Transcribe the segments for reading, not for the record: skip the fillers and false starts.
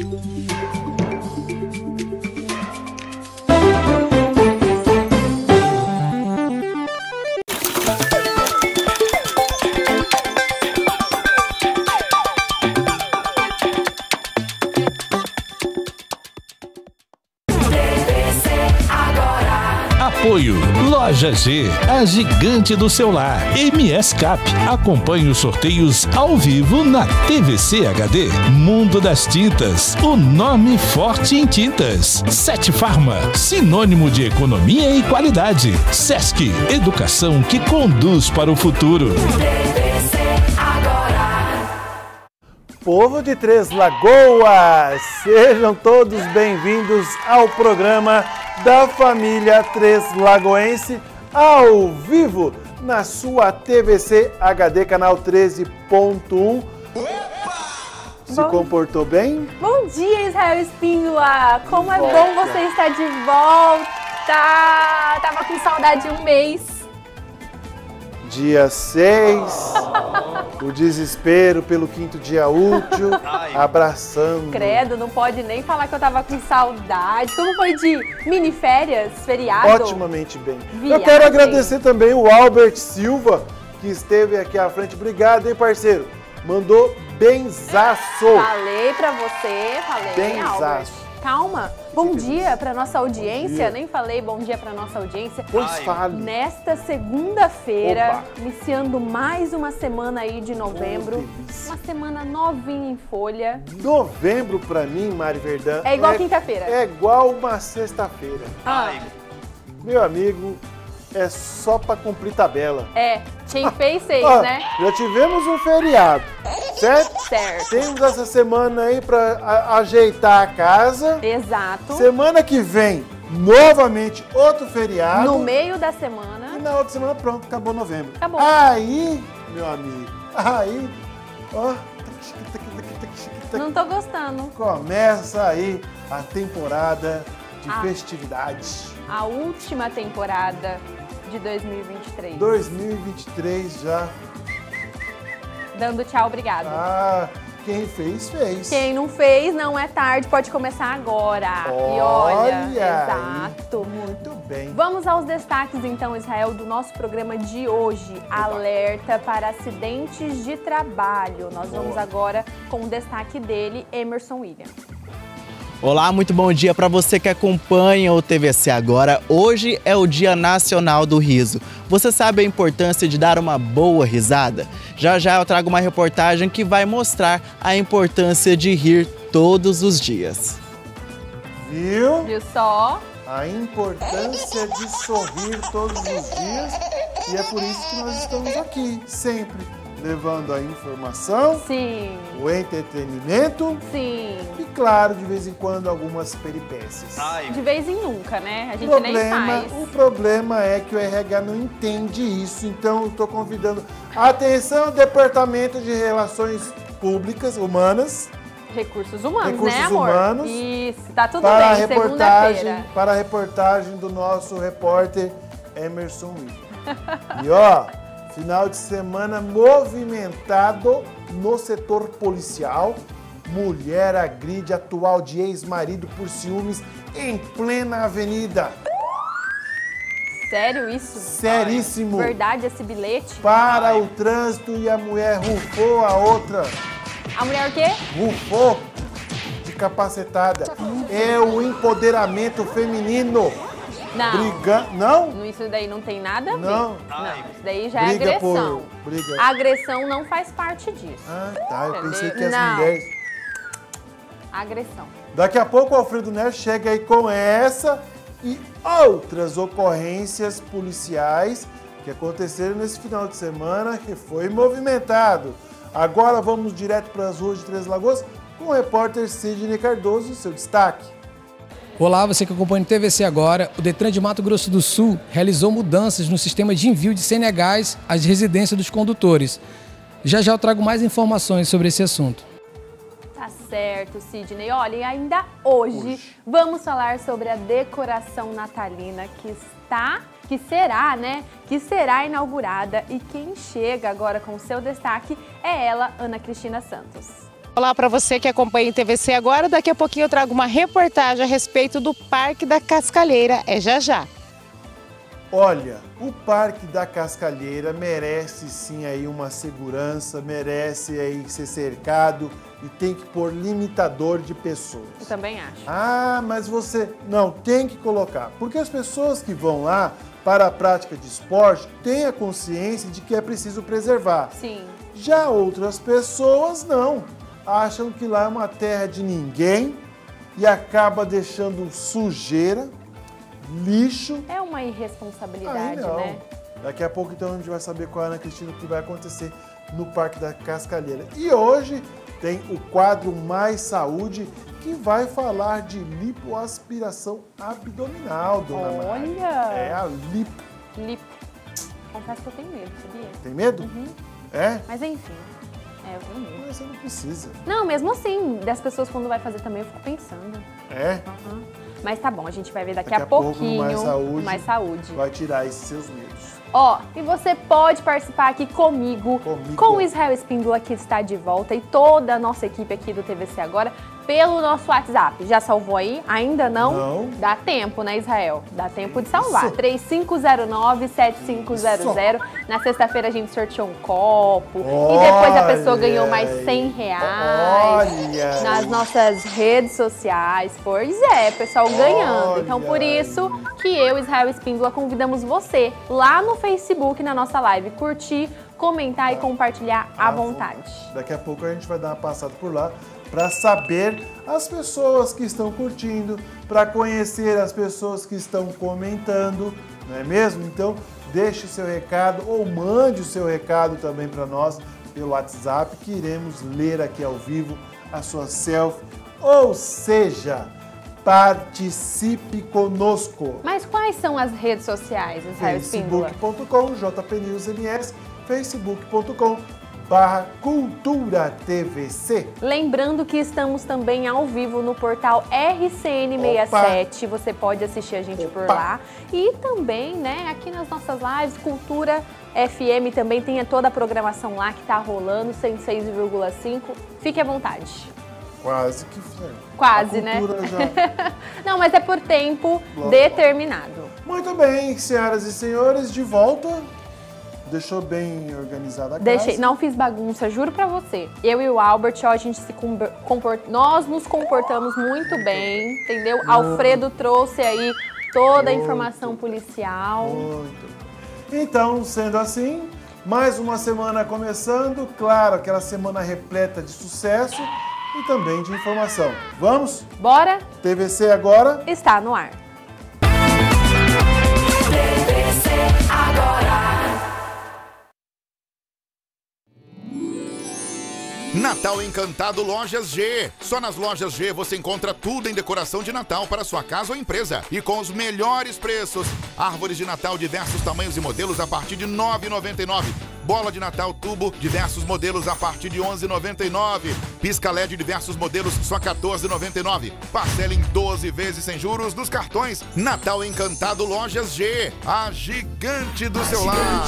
Apoio Loja G, a gigante do celular. MS Cap, acompanhe os sorteios ao vivo na TVC HD. Mundo das Tintas, o nome forte em tintas. Sete Farma, sinônimo de economia e qualidade. Sesc, educação que conduz para o futuro. Povo de Três Lagoas, sejam todos bem-vindos ao programa da família Três Lagoense, ao vivo na sua TVC HD, canal 13.1. Se comportou bem? Bom dia, Israel Espíndola! Como é bom você estar de volta! Tava com saudade de um mês. Dia 6, o desespero pelo quinto dia útil, abraçando. Credo, não pode nem falar que eu tava com saudade. Como foi de mini férias, feriado? Otimamente bem. Viagem. Eu quero agradecer também o Albert Silva, que esteve aqui à frente. Obrigado, hein, parceiro? Mandou benzaço. Falei pra você, falei, Albert. Calma. Bom dia para nossa audiência. Nem falei bom dia para nossa audiência. Pois fale. Nesta segunda-feira, iniciando mais uma semana aí de novembro. Uma semana novinha em folha. Novembro para mim, Mari Verdão, é igual quinta-feira. É igual uma sexta-feira. Meu amigo, é só para cumprir tabela. Quem fez 6, né? Já tivemos um feriado, certo? Certo. Temos essa semana aí para ajeitar a casa. Exato. Semana que vem, novamente, outro feriado. No meio da semana. E na outra semana, pronto, acabou novembro. Acabou. Aí, meu amigo, ó. Não tô gostando. Começa aí a temporada de festividades. A última temporada de 2023. 2023 já. Dando tchau, obrigado. Quem fez, fez. Quem não fez, não é tarde, pode começar agora. E olha, exato. Muito bem. Vamos aos destaques, então, Israel, do nosso programa de hoje. Alerta para acidentes de trabalho. Nós vamos agora com o destaque dele, Emerson William. Olá, muito bom dia para você que acompanha o TVC Agora. Hoje é o Dia Nacional do Riso. Você sabe a importância de dar uma boa risada? Já já eu trago uma reportagem que vai mostrar a importância de rir todos os dias. Viu? Viu só? A importância de sorrir todos os dias. E é por isso que nós estamos aqui, sempre. Levando a informação, sim, o entretenimento, sim, e claro, de vez em quando, algumas peripécias. De vez em nunca, né? A gente nem faz. O problema é que o RH não entende isso, então eu estou convidando. Atenção, Departamento de Relações Públicas, Humanas. Recursos humanos, Recursos né, amor? Humanos. Isso, tá tudo para bem, segunda-feira. Para a reportagem do nosso repórter Emerson William. E ó... Final de semana movimentado no setor policial. Mulher agride atual de ex-marido por ciúmes em plena avenida. Sério isso? Seríssimo. Verdade esse bilhete? Para o trânsito e a mulher rufou a outra. A mulher o quê? Rufou de capacetada. É o empoderamento feminino. Não. Não? Isso daí não tem nada a ver. Não. Isso daí já é agressão. A agressão não faz parte disso. Eu pensei que as mulheres... Agressão. Daqui a pouco o Alfredo Neves chega aí com essa e outras ocorrências policiais que aconteceram nesse final de semana, que foi movimentado. Agora vamos direto para as ruas de Três Lagoas com o repórter Sidney Cardoso, seu destaque. Olá, você que acompanha o TVC Agora. O Detran de Mato Grosso do Sul realizou mudanças no sistema de envio de CNHs às residências dos condutores. Já já eu trago mais informações sobre esse assunto. Tá certo, Sidney. Olha, e ainda hoje vamos falar sobre a decoração natalina que será inaugurada, e quem chega agora com o seu destaque é ela, Ana Cristina Santos. Olá para você que acompanha o TVC agora. Daqui a pouquinho eu trago uma reportagem a respeito do Parque da Cascalheira. É já já. Olha, o Parque da Cascalheira merece sim aí uma segurança, merece aí ser cercado e tem que pôr limitador de pessoas. Eu também acho. Ah, mas você... Não, tem que colocar. Porque as pessoas que vão lá para a prática de esporte têm a consciência de que é preciso preservar. Sim. Já outras pessoas não. Acham que lá é uma terra de ninguém e acaba deixando sujeira, lixo. É uma irresponsabilidade, Não. né? Daqui a pouco então a gente vai saber com a Ana Cristina o que vai acontecer no Parque da Cascalheira. E hoje tem o quadro Mais Saúde, que vai falar de lipoaspiração abdominal, dona Mari. Olha! É a lipo. Lipo. Confesso que eu tenho medo, sabia? Tem medo? Uhum. É? Mas enfim, eu tenho medo. Mas você não precisa. Não, mesmo assim, das pessoas quando vai fazer também eu fico pensando. É? Uhum. Mas tá bom, a gente vai ver daqui Daqui a a pouco, pouquinho. Mais saúde. Vai tirar esses seus medos. Ó, e você pode participar aqui comigo, com o Israel Espíndola, que está de volta, e toda a nossa equipe aqui do TVC Agora, pelo nosso WhatsApp. Já salvou aí? Ainda não? Não. Dá tempo, né, Israel? Dá tempo de salvar. 3509-7500. Na sexta-feira a gente sorteou um copo. E depois a pessoa ganhou mais R$100 nas nossas redes sociais. Pois é, pessoal ganhando. Então, por isso que eu, Israel Espíndola, convidamos você lá no Facebook, na nossa live, curtir, comentar e compartilhar à vontade. Daqui a pouco a gente vai dar uma passada por lá para saber as pessoas que estão curtindo, para conhecer as pessoas que estão comentando, não é mesmo? Então, deixe o seu recado ou mande o seu recado também para nós pelo WhatsApp, que iremos ler aqui ao vivo a sua selfie. Ou seja, participe conosco. Mas quais são as redes sociais, Israel Espíndola? Facebook.com, JPNewsMS, Facebook.com/Cultura TVC. Lembrando que estamos também ao vivo no portal RCN67. Você pode assistir a gente por lá. E também, né, aqui nas nossas lives, Cultura FM também tem toda a programação lá que tá rolando, 106,5. Fique à vontade. Quase que foi. Quase, né? Já... Não, mas é por tempo determinado. Muito bem, senhoras e senhores, de volta. Deixou bem organizada a casa? Deixei, não fiz bagunça, juro pra você. Eu e o Albert, ó, a gente nós nos comportamos muito bem, entendeu? Alfredo trouxe aí toda a informação policial. Muito. Então, sendo assim, mais uma semana começando, claro, aquela semana repleta de sucesso e também de informação. Vamos? Bora? TVC Agora está no ar. TVC Agora. Natal Encantado Lojas G. Só nas Lojas G você encontra tudo em decoração de Natal para sua casa ou empresa. E com os melhores preços. Árvores de Natal diversos tamanhos e modelos a partir de R$ 9,99. Bola de Natal tubo, diversos modelos a partir de R$ 11,99. Pisca LED diversos modelos só R$ 14,99. Parcela em 12 vezes sem juros nos cartões. Natal Encantado Lojas G. A gigante do celular.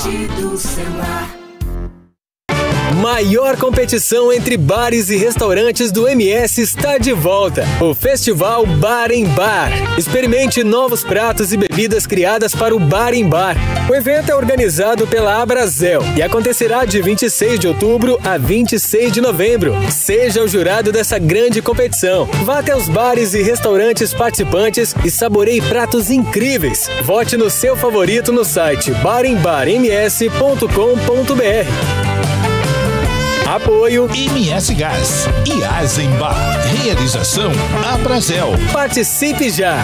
Maior competição entre bares e restaurantes do MS está de volta. O Festival Bar em Bar. Experimente novos pratos e bebidas criadas para o Bar em Bar. O evento é organizado pela Abrazel e acontecerá de 26 de outubro a 26 de novembro. Seja o jurado dessa grande competição. Vá até os bares e restaurantes participantes e saboreie pratos incríveis. Vote no seu favorito no site barembarms.com.br. Apoio MS Gás e Eisenbach. Realização Abrazel. Participe já!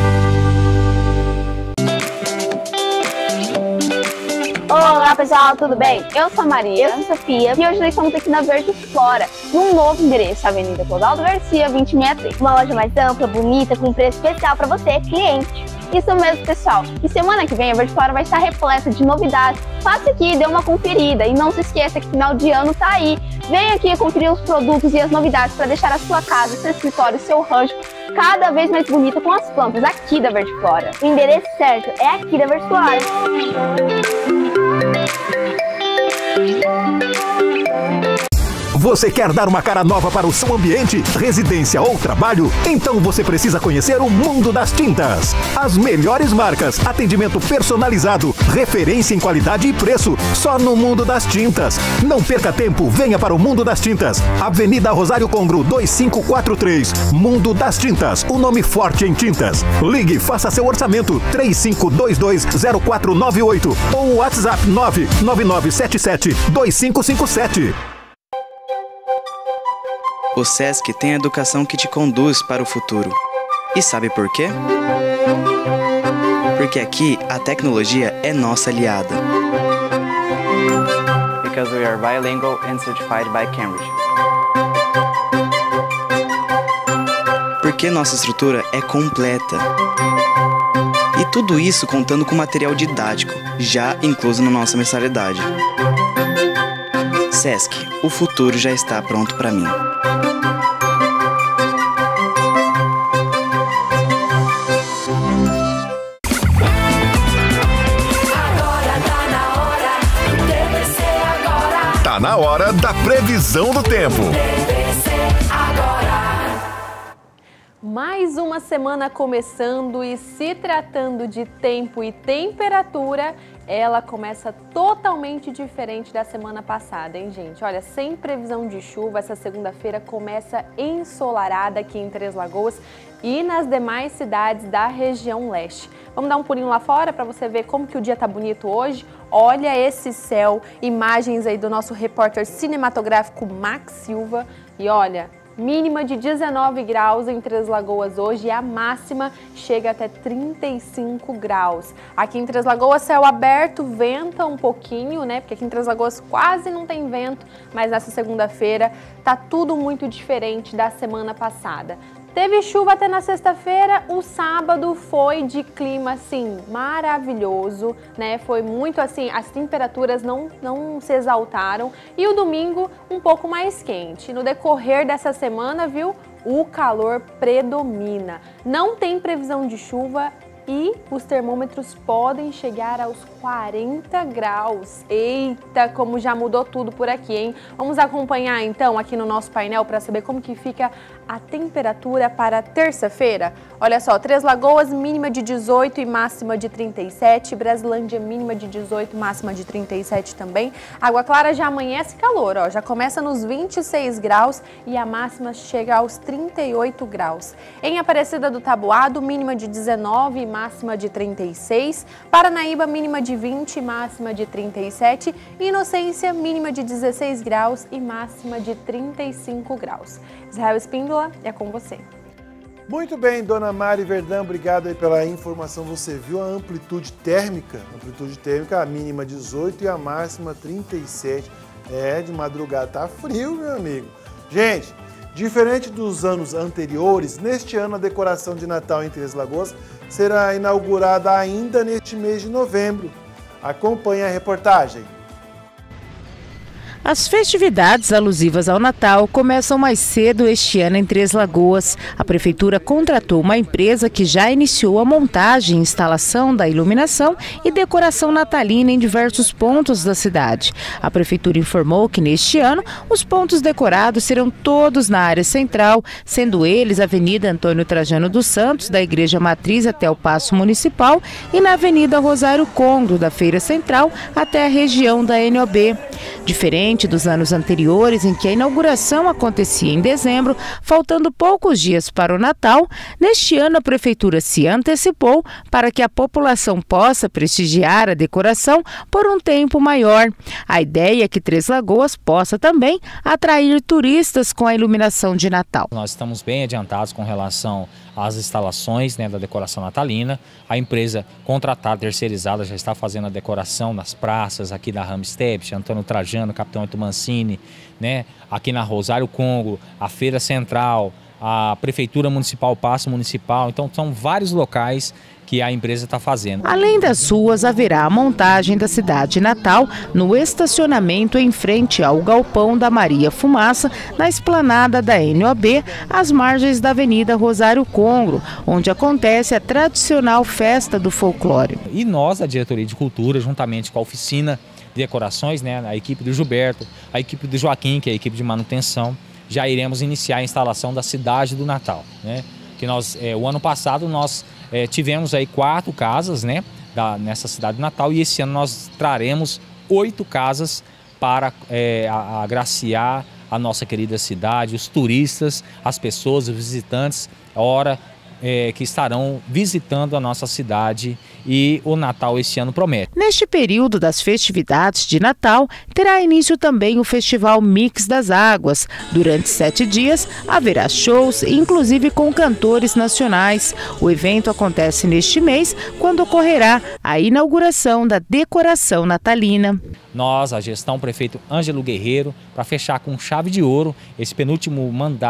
Olá pessoal, tudo bem? Eu sou a Maria, eu sou a Sofia e hoje nós estamos aqui na Verde Flora, num novo endereço, Avenida Clodoaldo Garcia, 2063. Uma loja mais ampla, bonita, com preço especial para você, cliente. Isso mesmo, pessoal. E semana que vem a Verde Flora vai estar repleta de novidades. Passe aqui e dê uma conferida. E não se esqueça que final de ano tá aí. Vem aqui conferir os produtos e as novidades para deixar a sua casa, seu escritório, seu rancho cada vez mais bonita com as plantas aqui da Verde Flora. O endereço certo é aqui da Verde Flora. Você quer dar uma cara nova para o seu ambiente, residência ou trabalho? Então você precisa conhecer o Mundo das Tintas. As melhores marcas, atendimento personalizado, referência em qualidade e preço, só no Mundo das Tintas. Não perca tempo, venha para o Mundo das Tintas. Avenida Rosário Congro, 2543. Mundo das Tintas, o nome forte em tintas. Ligue, faça seu orçamento, 35220498 ou WhatsApp 999772557. O SESC tem a educação que te conduz para o futuro. E sabe por quê? Porque aqui a tecnologia é nossa aliada. Because we are bilingual and certified by Cambridge. Porque nossa estrutura é completa. E tudo isso contando com material didático, já incluso na nossa mensalidade. SESC, o futuro já está pronto para mim. Tá na hora da previsão do tempo. Mais uma semana começando e se tratando de tempo e temperatura, ela começa totalmente diferente da semana passada, hein, gente? Olha, sem previsão de chuva, essa segunda-feira começa ensolarada aqui em Três Lagoas e nas demais cidades da região leste. Vamos dar um pulinho lá fora para você ver como que o dia tá bonito hoje? Olha esse céu, imagens aí do nosso repórter cinematográfico Max Silva e olha, mínima de 19 graus em Três Lagoas hoje e a máxima chega até 35 graus. Aqui em Três Lagoas, céu aberto, venta um pouquinho, né? Porque aqui em Três Lagoas quase não tem vento, mas nessa segunda-feira tá tudo muito diferente da semana passada. Teve chuva até na sexta-feira, o sábado foi de clima, assim, maravilhoso, né? Foi muito assim, as temperaturas não se exaltaram e o domingo um pouco mais quente. No decorrer dessa semana, viu, o calor predomina. Não tem previsão de chuva e os termômetros podem chegar aos 40 graus. Eita, como já mudou tudo por aqui, hein? Vamos acompanhar então aqui no nosso painel para saber como que fica a temperatura para terça-feira. Olha só, Três Lagoas mínima de 18 e máxima de 37, Brasilândia mínima de 18, máxima de 37 também. Água Clara já amanhece calor, ó, já começa nos 26 graus e a máxima chega aos 38 graus. Em Aparecida do Taboado, mínima de 19 e máxima de 36, Paranaíba mínima de 20, máxima de 37, Inocência mínima de 16 graus e máxima de 35 graus. Israel Espíndola, é com você. Muito bem, dona Mari Verdão, obrigado aí pela informação. Você viu a amplitude térmica? A mínima 18 e a máxima 37. É, de madrugada tá frio, meu amigo. Gente, diferente dos anos anteriores, neste ano a decoração de Natal em Três Lagoas será inaugurada ainda neste mês de novembro. Acompanhe a reportagem. As festividades alusivas ao Natal começam mais cedo este ano em Três Lagoas. A Prefeitura contratou uma empresa que já iniciou a montagem e instalação da iluminação e decoração natalina em diversos pontos da cidade. A Prefeitura informou que neste ano os pontos decorados serão todos na área central, sendo eles a Avenida Antônio Trajano dos Santos, da Igreja Matriz até o Paço Municipal e na Avenida Rosário Congro, da Feira Central até a região da NOB. Diferente dos anos anteriores, em que a inauguração acontecia em dezembro, faltando poucos dias para o Natal, neste ano a Prefeitura se antecipou para que a população possa prestigiar a decoração por um tempo maior. A ideia é que Três Lagoas possa também atrair turistas com a iluminação de Natal. Nós estamos bem adiantados com relação às instalações, né, da decoração natalina. A empresa contratada, terceirizada, já está fazendo a decoração nas praças aqui da Ramstedt, Antônio Trajano, Capitão Eto Mancini, né, aqui na Rosário Congro, a Feira Central, a Prefeitura Municipal, Paço Municipal. Então são vários locais que a empresa está fazendo. Além das ruas, haverá a montagem da cidade natal no estacionamento em frente ao Galpão da Maria Fumaça, na esplanada da NOB, às margens da Avenida Rosário Congro, onde acontece a tradicional Festa do Folclore. E nós, a Diretoria de Cultura, juntamente com a Oficina de decorações, né? A equipe do Gilberto, a equipe do Joaquim, que é a equipe de manutenção, já iremos iniciar a instalação da Cidade do Natal, né? Que nós, o ano passado nós tivemos aí 4 casas, né? Nessa Cidade do Natal, e esse ano nós traremos 8 casas para agraciar a nossa querida cidade, os turistas, as pessoas, os visitantes, que estarão visitando a nossa cidade, e o Natal esse ano promete. Neste período das festividades de Natal, terá início também o Festival Mix das Águas. Durante 7 dias, haverá shows, inclusive com cantores nacionais. O evento acontece neste mês, quando ocorrerá a inauguração da decoração natalina. Nós, a gestão prefeito Ângelo Guerreiro, para fechar com chave de ouro esse penúltimo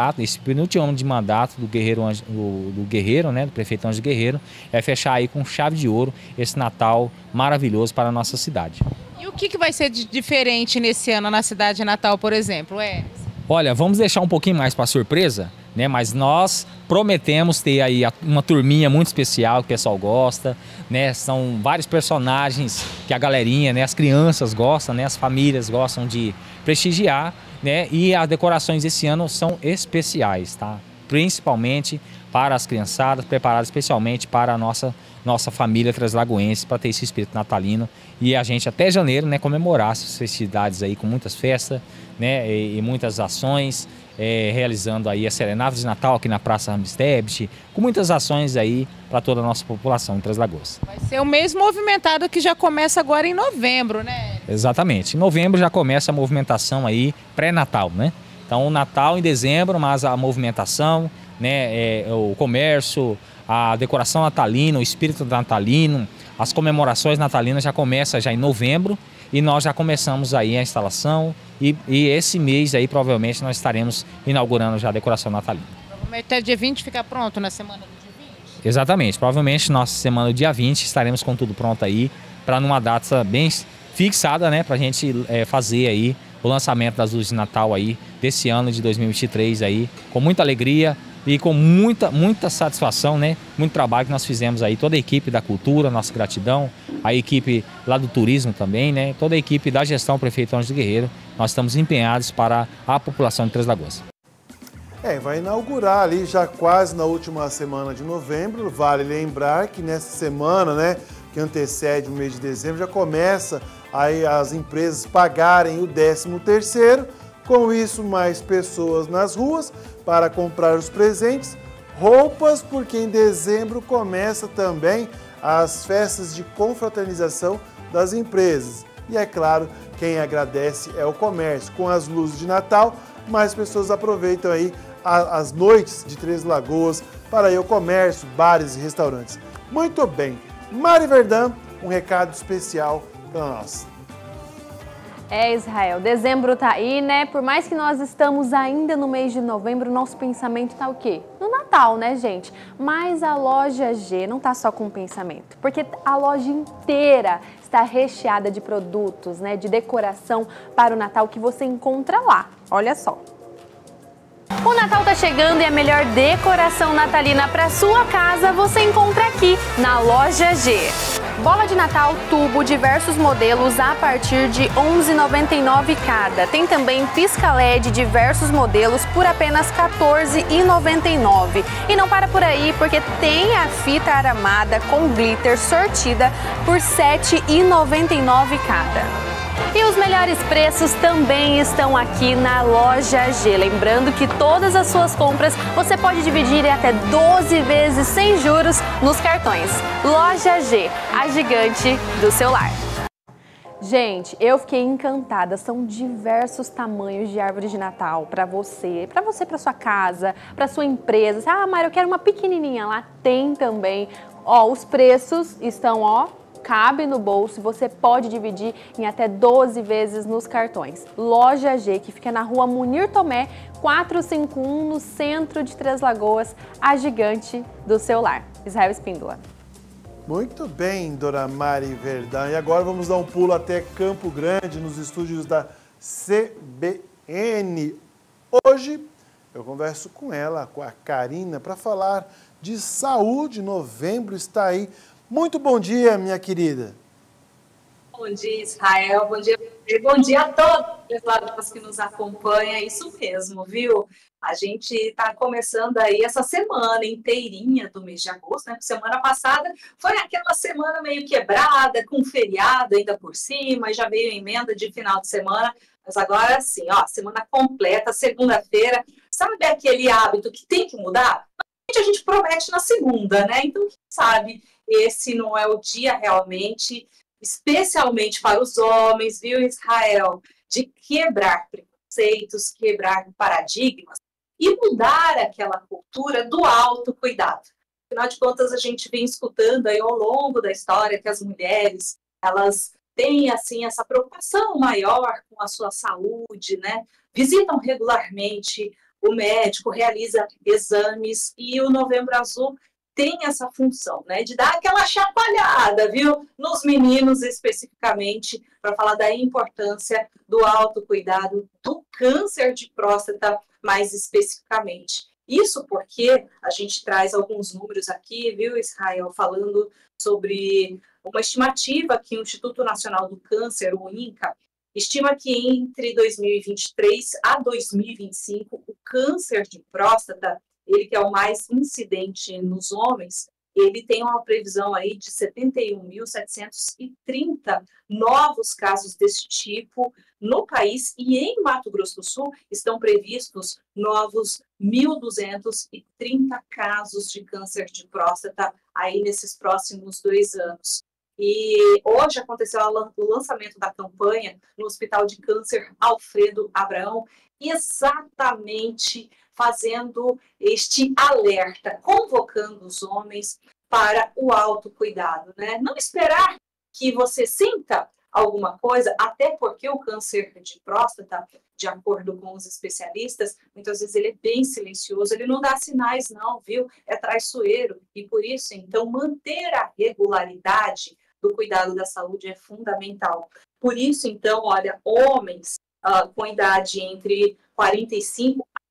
ano de mandato do Guerreiro, né, do prefeito Ângelo Guerreiro, fechar aí com chave de ouro esse Natal maravilhoso para a nossa cidade. E o que vai ser de diferente nesse ano na cidade de Natal, por exemplo? Olha, vamos deixar um pouquinho mais para surpresa, né? Mas nós prometemos ter aí uma turminha muito especial que o pessoal gosta, né? São vários personagens que a galerinha, né? As crianças gostam, né? As famílias gostam de prestigiar, né? E as decorações esse ano são especiais, tá? Principalmente para as criançadas, preparadas especialmente para a nossa família translagoense, para ter esse espírito natalino, e a gente até janeiro, né, comemorar essas festividades aí com muitas festas, né, e muitas ações, realizando aí a Serenata de Natal aqui na Praça Ramstebet, com muitas ações aí para toda a nossa população em Três Lagoas. Vai ser o mês movimentado que já começa agora em novembro, né? Exatamente, em novembro já começa a movimentação aí pré-natal, né? Então o Natal em dezembro, mas a movimentação, né, o comércio, a decoração natalina, o espírito natalino, as comemorações natalinas já começam já em novembro, e nós já começamos aí a instalação, e esse mês aí provavelmente nós estaremos inaugurando já a decoração natalina. Provavelmente até dia 20 fica pronto na semana do dia 20? Exatamente, provavelmente nossa semana do dia 20 estaremos com tudo pronto aí, para numa data bem fixada, né, para a gente fazer aí o lançamento das luzes de Natal aí desse ano de 2023 aí, com muita alegria e com muita satisfação, né? Muito trabalho que nós fizemos aí, toda a equipe da cultura, nossa gratidão, a equipe lá do turismo também, né? Toda a equipe da gestão prefeito Ângelo Guerreiro, nós estamos empenhados para a população de Três Lagoas. Vai inaugurar ali já quase na última semana de novembro. Vale lembrar que nessa semana, né, que antecede o mês de dezembro, já começa aí as empresas pagarem o 13º, com isso mais pessoas nas ruas para comprar os presentes, roupas, porque em dezembro começa também as festas de confraternização das empresas. E é claro, quem agradece é o comércio. Com as luzes de Natal, mais pessoas aproveitam aí as noites de Três Lagoas para ir ao comércio, bares e restaurantes. Muito bem. Mari Verdão, um recado especial para nós. Israel, dezembro tá aí, né? Por mais que nós estamos ainda no mês de novembro, nosso pensamento tá o quê? No Natal, né, gente? Mas a loja G não tá só com pensamento, porque a loja inteira está recheada de produtos, né, de decoração para o Natal que você encontra lá. Olha só. O Natal tá chegando e a melhor decoração natalina para sua casa você encontra aqui na loja G. Bola de Natal tubo, diversos modelos a partir de R$ 11,99 cada. Tem também pisca LED, diversos modelos por apenas R$ 14,99. E não para por aí, porque tem a fita aramada com glitter sortida por R$ 7,99 cada. E os melhores preços também estão aqui na loja G. Lembrando que todas as suas compras você pode dividir em até 12 vezes sem juros nos cartões. Loja G, a gigante do seu lar. Gente, eu fiquei encantada. São diversos tamanhos de árvore de Natal para você, para sua casa, para sua empresa. Ah, Mari, eu quero uma pequenininha. Lá tem também. Ó, os preços estão, ó, cabe no bolso, você pode dividir em até 12 vezes nos cartões. Loja G, que fica na rua Munir Tomé, 451, no centro de Três Lagoas, a gigante do seu lar. Israel Espíndola. Muito bem, Dona Mari Verdão. E agora vamos dar um pulo até Campo Grande, nos estúdios da CBN. Hoje eu converso com ela, com a Karina, para falar de saúde. Novembro está aí. Muito bom dia, minha querida. Bom dia, Israel. Bom dia a todos que nos acompanham. É isso mesmo, viu? A gente está começando aí essa semana inteirinha do mês de agosto, né? Semana passada foi aquela semana meio quebrada, com feriado ainda por cima, e já veio a emenda de final de semana. Mas agora sim, ó, semana completa, segunda-feira. Sabe aquele hábito que tem que mudar? A gente promete na segunda, né? Então, quem sabe esse não é o dia realmente, especialmente para os homens, viu, Israel, de quebrar preconceitos, quebrar paradigmas e mudar aquela cultura do autocuidado. Afinal de contas, a gente vem escutando aí ao longo da história que as mulheres, elas têm, assim, essa preocupação maior com a sua saúde, né? Visitam regularmente o médico, realiza exames e o Novembro Azul tem essa função, né, de dar aquela chacoalhada, viu, nos meninos especificamente, para falar da importância do autocuidado, do câncer de próstata mais especificamente. Isso porque a gente traz alguns números aqui, viu, Israel, falando sobre uma estimativa que o Instituto Nacional do Câncer, o INCA, estima que entre 2023 a 2025, o câncer de próstata, ele que é o mais incidente nos homens, ele tem uma previsão aí de 71.730 novos casos desse tipo no país, e em Mato Grosso do Sul estão previstos novos 1.230 casos de câncer de próstata aí nesses próximos 2 anos. E hoje aconteceu o lançamento da campanha no Hospital de Câncer Alfredo Abraão, exatamente fazendo este alerta, convocando os homens para o autocuidado, né? Não esperar que você sinta alguma coisa, até porque o câncer de próstata, de acordo com os especialistas, muitas vezes ele é bem silencioso, ele não dá sinais não, viu? É traiçoeiro, e por isso, então, manter a regularidade do cuidado da saúde é fundamental. Por isso, então, olha, homens com idade entre 45 a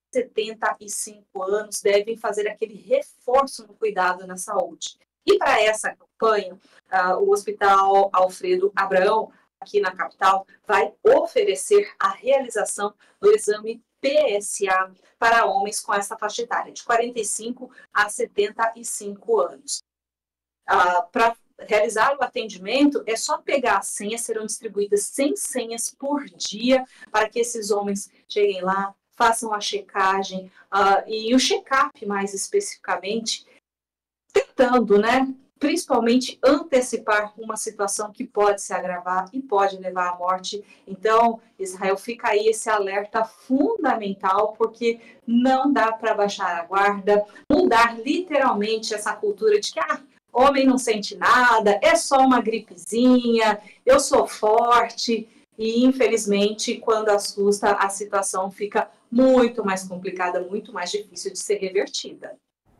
75 anos devem fazer aquele reforço no cuidado na saúde. E para essa campanha, o Hospital Alfredo Abraão, aqui na capital, vai oferecer a realização do exame PSA para homens com essa faixa etária, de 45 a 75 anos. Para realizar o atendimento, é só pegar a senha, serão distribuídas 100 senhas por dia para que esses homens cheguem lá, façam a checagem e o check-up mais especificamente, tentando, né, principalmente antecipar uma situação que pode se agravar e pode levar à morte. Então, Israel, fica aí esse alerta fundamental, porque não dá para baixar a guarda, mudar literalmente essa cultura de que homem não sente nada, é só uma gripezinha, eu sou forte. E, infelizmente, quando assusta, a situação fica muito mais complicada, muito mais difícil de ser revertida.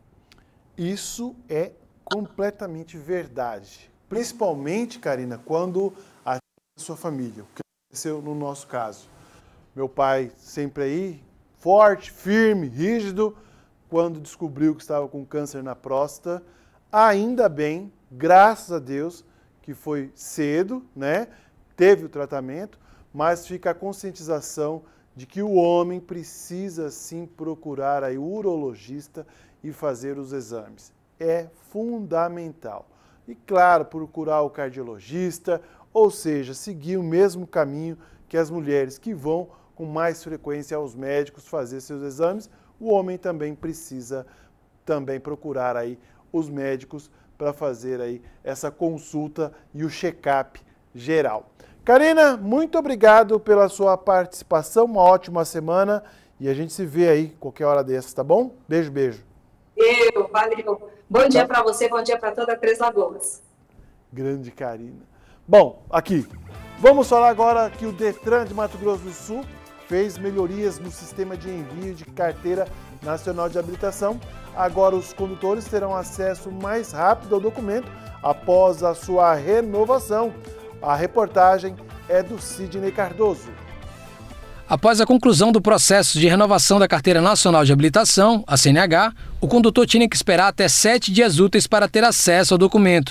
Isso é completamente verdade. Principalmente, Karina, quando a sua família, o que aconteceu no nosso caso. Meu pai sempre aí, forte, firme, rígido, quando descobriu que estava com câncer na próstata. Ainda bem, graças a Deus, que foi cedo, né? Teve o tratamento, mas fica a conscientização de que o homem precisa sim procurar aí o urologista e fazer os exames. É fundamental. E claro, procurar o cardiologista, ou seja, seguir o mesmo caminho que as mulheres que vão com mais frequência aos médicos fazer seus exames, o homem também precisa procurar aí os médicos para fazer aí essa consulta e o check-up geral. Karina, muito obrigado pela sua participação, uma ótima semana e a gente se vê aí qualquer hora dessas, tá bom? Beijo, beijo. Valeu. Bom dia para você, bom dia para toda Três Lagoas. Grande Karina. Bom, aqui, vamos falar agora que o Detran de Mato Grosso do Sul fez melhorias no sistema de envio de carteira nacional de habilitação. Agora os condutores terão acesso mais rápido ao documento após a sua renovação. A reportagem é do Sidney Cardoso. Após a conclusão do processo de renovação da Carteira Nacional de Habilitação, a CNH, o condutor tinha que esperar até 7 dias úteis para ter acesso ao documento.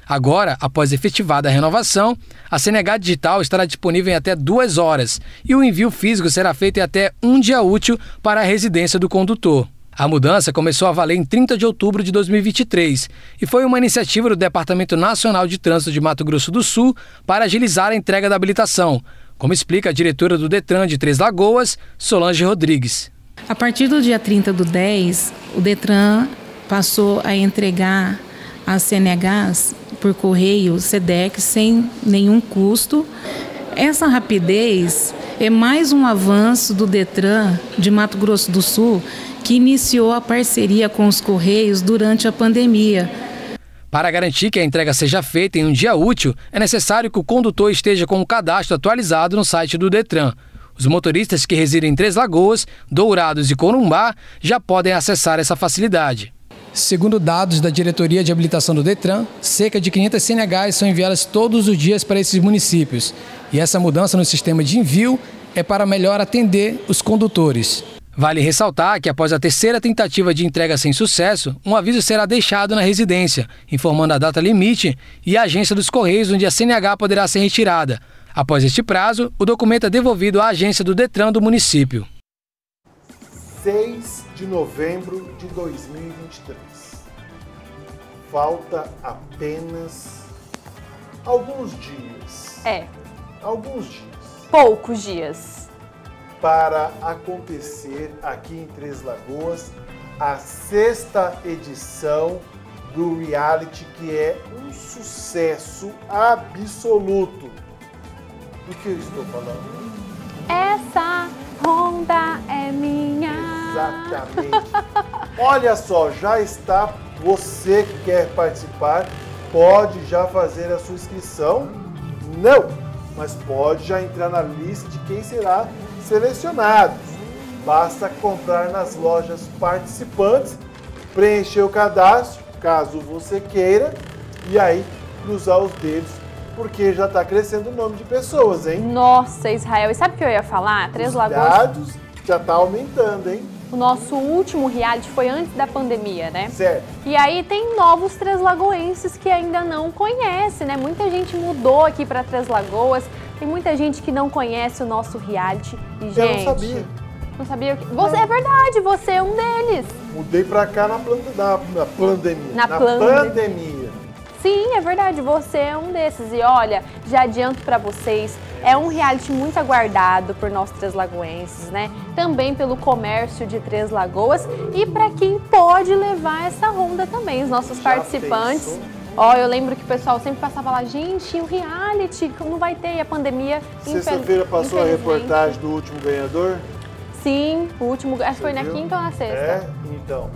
Agora, após efetivada a renovação, a CNH Digital estará disponível em até 2 horas e o envio físico será feito em até 1 dia útil para a residência do condutor. A mudança começou a valer em 30 de outubro de 2023 e foi uma iniciativa do Departamento Nacional de Trânsito de Mato Grosso do Sul para agilizar a entrega da habilitação, como explica a diretora do Detran de Três Lagoas, Solange Rodrigues. A partir do dia 30/10, o Detran passou a entregar as CNHs por correio SEDEX sem nenhum custo. Essa rapidez é mais um avanço do Detran de Mato Grosso do Sul, que iniciou a parceria com os Correios durante a pandemia. Para garantir que a entrega seja feita em um dia útil, é necessário que o condutor esteja com o cadastro atualizado no site do Detran. Os motoristas que residem em Três Lagoas, Dourados e Corumbá já podem acessar essa facilidade. Segundo dados da Diretoria de Habilitação do Detran, cerca de 500 CNHs são enviadas todos os dias para esses municípios. E essa mudança no sistema de envio é para melhor atender os condutores. Vale ressaltar que após a terceira tentativa de entrega sem sucesso, um aviso será deixado na residência, informando a data limite e a agência dos Correios onde a CNH poderá ser retirada. Após este prazo, o documento é devolvido à agência do Detran do município. 6 de novembro de 2023. Falta apenas alguns dias. Alguns dias. Poucos dias. Para acontecer aqui em Três Lagoas a 6ª edição do reality, que é um sucesso absoluto. Do que eu estou falando? Essa Honda é minha. Exatamente. Olha só, já está. Você que quer participar, pode já fazer a sua inscrição? Não, mas pode já entrar na lista de quem será selecionado. Basta comprar nas lojas participantes, preencher o cadastro, caso você queira, e aí cruzar os dedos, porque já está crescendo o nome de pessoas, hein? Nossa, Israel, e sabe o que eu ia falar? Três Lagoas. Os dados já tá aumentando, hein? O nosso último reality foi antes da pandemia, né? Certo. E aí tem novos Três Lagoenses que ainda não conhecem, né? Muita gente mudou aqui para Três Lagoas. Tem muita gente que não conhece o nosso reality. E, gente, eu não sabia. Não sabia o que... Você, é verdade, você é um deles. Mudei pra cá na pandemia. Na pandemia. Sim, é verdade, você é um desses. E olha, já adianto pra vocês, é um reality muito aguardado por nós Três Lagoenses, né? Também pelo comércio de Três Lagoas e pra quem pode levar essa Honda também, os nossos participantes. Ó, eu lembro que o pessoal sempre passava lá, gente, o reality, não vai ter, e a pandemia... Sexta-feira passou a reportagem do último ganhador? Sim, o último, acho que foi na quinta ou na sexta. É, então.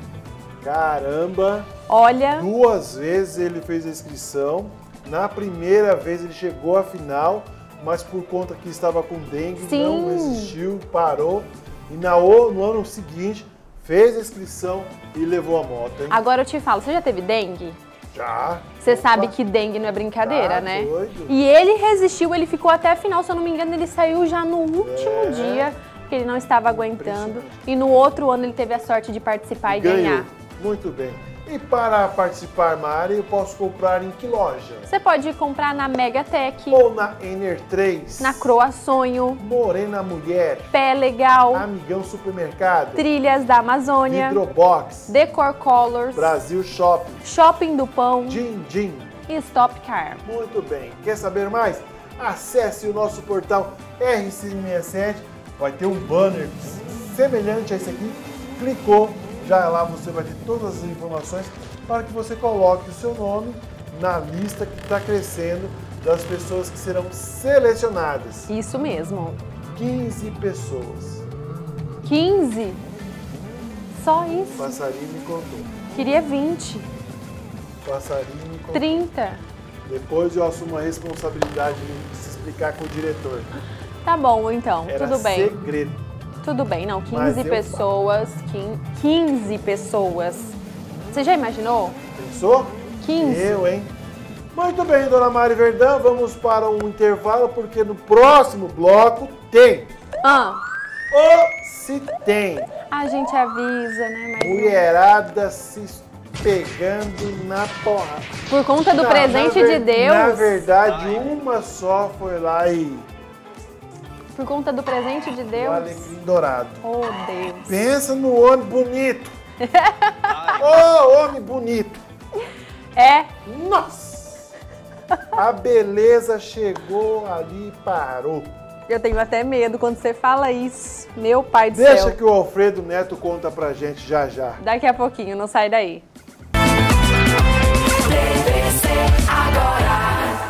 Caramba! Olha... 2 vezes ele fez a inscrição, na primeira vez ele chegou à final, mas por conta que estava com dengue, não resistiu, parou, e no ano seguinte fez a inscrição e levou a moto, hein? Agora eu te falo, você já teve dengue? Já. Você sabe que dengue não é brincadeira, né? Doido. E ele resistiu, ele ficou até a final, se eu não me engano, ele saiu já no último dia, porque ele não estava aguentando. E no outro ano ele teve a sorte de participar e ganhar. Muito bem. E para participar, Mari, eu posso comprar em que loja? Você pode comprar na Megatech. Ou na Ener 3. Na Croa Sonho. Morena Mulher. Pé Legal. Amigão Supermercado. Trilhas da Amazônia. Hidrobox. Decor Colors. Brasil Shopping. Shopping do Pão. Din Din. E Stop Car. Muito bem. Quer saber mais? Acesse o nosso portal RC67. Vai ter um banner semelhante a esse aqui. Clicou. Já lá você vai ter todas as informações para que você coloque o seu nome na lista que está crescendo das pessoas que serão selecionadas. Isso mesmo. 15 pessoas. 15? Só isso? O passarinho me contou. Queria 20. O passarinho me contou. 30. Depois eu assumo a responsabilidade de se explicar com o diretor. Tá bom, então. Era tudo bem. Segredo. Tudo bem, não, 15 pessoas, 15 pessoas. Você já imaginou? Pensou? 15. Eu, hein? Muito bem, dona Mari Verdão, vamos para um intervalo, porque no próximo bloco tem. Ou se tem. A gente avisa, né? Mas mulherada se pegando na porrada. Por conta do presente de Deus. Na verdade, uma só foi lá e... Por conta do presente de Deus. O alecrim dourado. Oh, Deus. Pensa no homem bonito. Ô, homem bonito. É. Nossa. A beleza chegou ali e parou. Eu tenho até medo quando você fala isso. Meu pai do céu. Deixa que o Alfredo Neto conta pra gente já já. Daqui a pouquinho, não sai daí. TVC agora.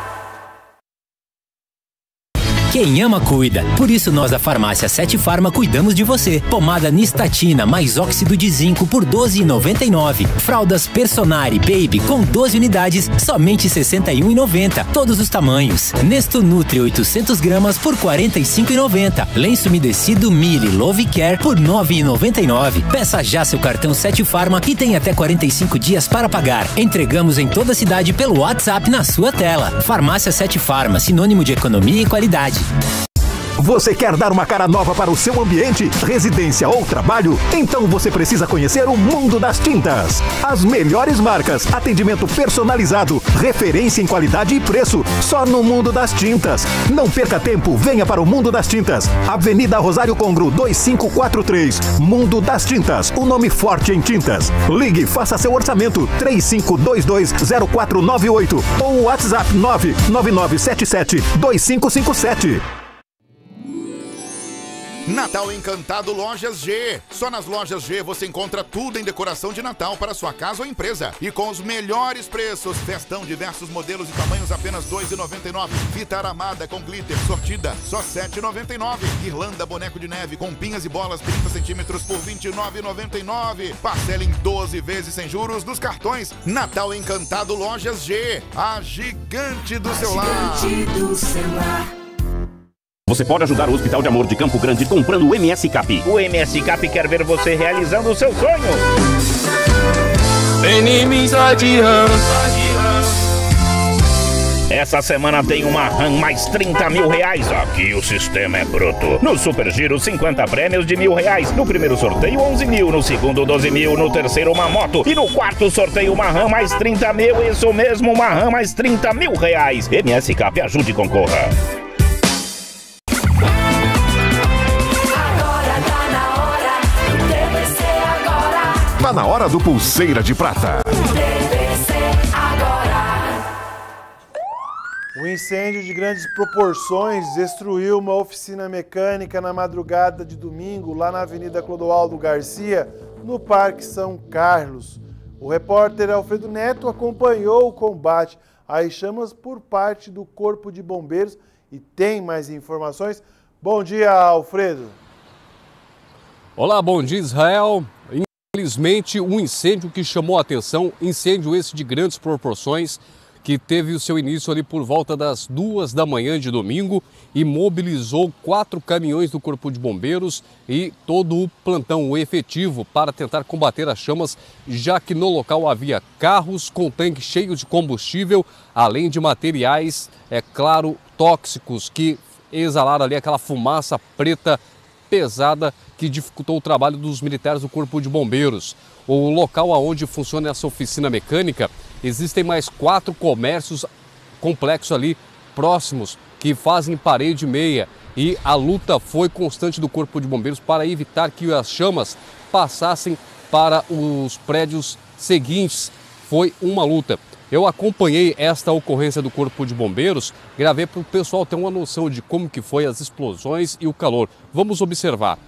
Quem ama, cuida. Por isso nós da Farmácia 7 Farma cuidamos de você. Pomada Nistatina mais óxido de zinco por R$ 12,99. Fraldas Personari Baby com 12 unidades, somente R$ 61,90. Todos os tamanhos. Nesto Nutri 800 gramas por R$ 45,90. Lenço umedecido Mili Love Care por R$ 9,99. Peça já seu cartão 7 Farma e tem até 45 dias para pagar. Entregamos em toda a cidade pelo WhatsApp na sua tela. Farmácia 7 Farma, sinônimo de economia e qualidade. Você quer dar uma cara nova para o seu ambiente, residência ou trabalho? Então você precisa conhecer o mundo das tintas. As melhores marcas, atendimento personalizado, referência em qualidade e preço, só no Mundo das Tintas. Não perca tempo, venha para o Mundo das Tintas. Avenida Rosário Congro, 2543. Mundo das Tintas, o nome forte em tintas. Ligue, faça seu orçamento, 35220498 ou WhatsApp 999772557. Natal Encantado Lojas G. Só nas Lojas G você encontra tudo em decoração de Natal para sua casa ou empresa. E com os melhores preços. Festão, diversos modelos e tamanhos, apenas R$ 2,99. Fita aramada com glitter, sortida, só R$ 7,99. Irlanda, boneco de neve com pinhas e bolas, 30 centímetros por R$ 29,99. Parcela em 12 vezes sem juros dos cartões. Natal Encantado Lojas G. A gigante do celular. Você pode ajudar o Hospital de Amor de Campo Grande comprando o MS Cap. O MS Cap quer ver você realizando o seu sonho. Inimizade RAM. Essa semana tem uma RAM mais R$30 mil. Aqui o sistema é bruto. No Super Giro, 50 prêmios de R$1.000. No primeiro sorteio, 11 mil. No segundo, 12 mil. No terceiro, uma moto. E no quarto sorteio, uma RAM mais 30 mil. Isso mesmo, uma RAM mais R$30 mil. MS Cap, ajude e concorra. Tá na hora do Pulseira de Prata. Um incêndio de grandes proporções destruiu uma oficina mecânica na madrugada de domingo, lá na Avenida Clodoaldo Garcia, no Parque São Carlos. O repórter Alfredo Neto acompanhou o combate às chamas por parte do Corpo de Bombeiros e tem mais informações. Bom dia, Alfredo. Olá, bom dia, Israel. Infelizmente, um incêndio que chamou a atenção, incêndio esse de grandes proporções, que teve o seu início ali por volta das 2 da manhã de domingo e mobilizou 4 caminhões do Corpo de Bombeiros e todo o plantão efetivo para tentar combater as chamas, já que no local havia carros com tanques cheios de combustível, além de materiais, é claro, tóxicos, que exalaram ali aquela fumaça preta pesada que dificultou o trabalho dos militares do Corpo de Bombeiros. O local onde funciona essa oficina mecânica, existem mais 4 comércios complexos ali próximos que fazem parede e meia, e a luta foi constante do Corpo de Bombeiros para evitar que as chamas passassem para os prédios seguintes. Foi uma luta. Eu acompanhei esta ocorrência do Corpo de Bombeiros, gravei para o pessoal ter uma noção de como que foi as explosões e o calor. Vamos observar.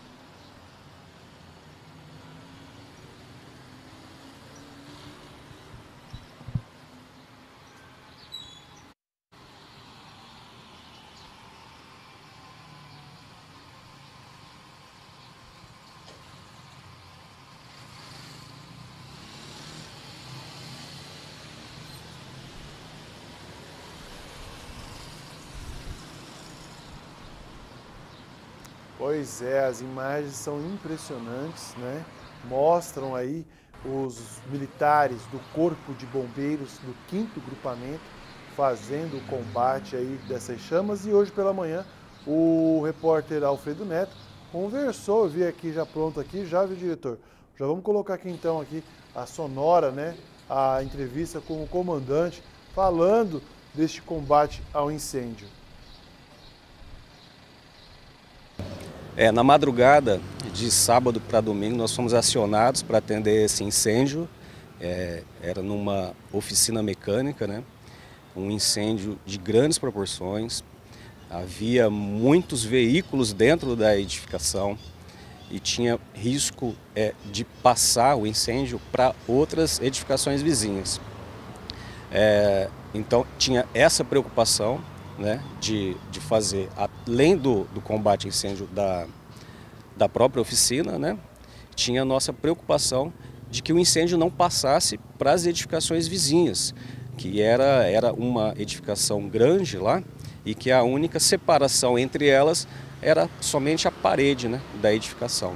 Pois é, as imagens são impressionantes, né? Mostram aí os militares do Corpo de Bombeiros do 5º Grupamento fazendo o combate aí dessas chamas. E hoje pela manhã o repórter Alfredo Neto conversou, eu vi aqui já pronto aqui, já viu, diretor? Já vamos colocar aqui então aqui a sonora, né, a entrevista com o comandante falando deste combate ao incêndio. Na madrugada de sábado para domingo nós fomos acionados para atender esse incêndio. Era numa oficina mecânica, né? Um incêndio de grandes proporções. Havia muitos veículos dentro da edificação e tinha risco de passar o incêndio para outras edificações vizinhas. Então tinha essa preocupação, né, de fazer, além do combate a incêndio da própria oficina, né, tinha a nossa preocupação de que o incêndio não passasse para as edificações vizinhas, que era uma edificação grande lá e que a única separação entre elas era somente a parede, né, da edificação.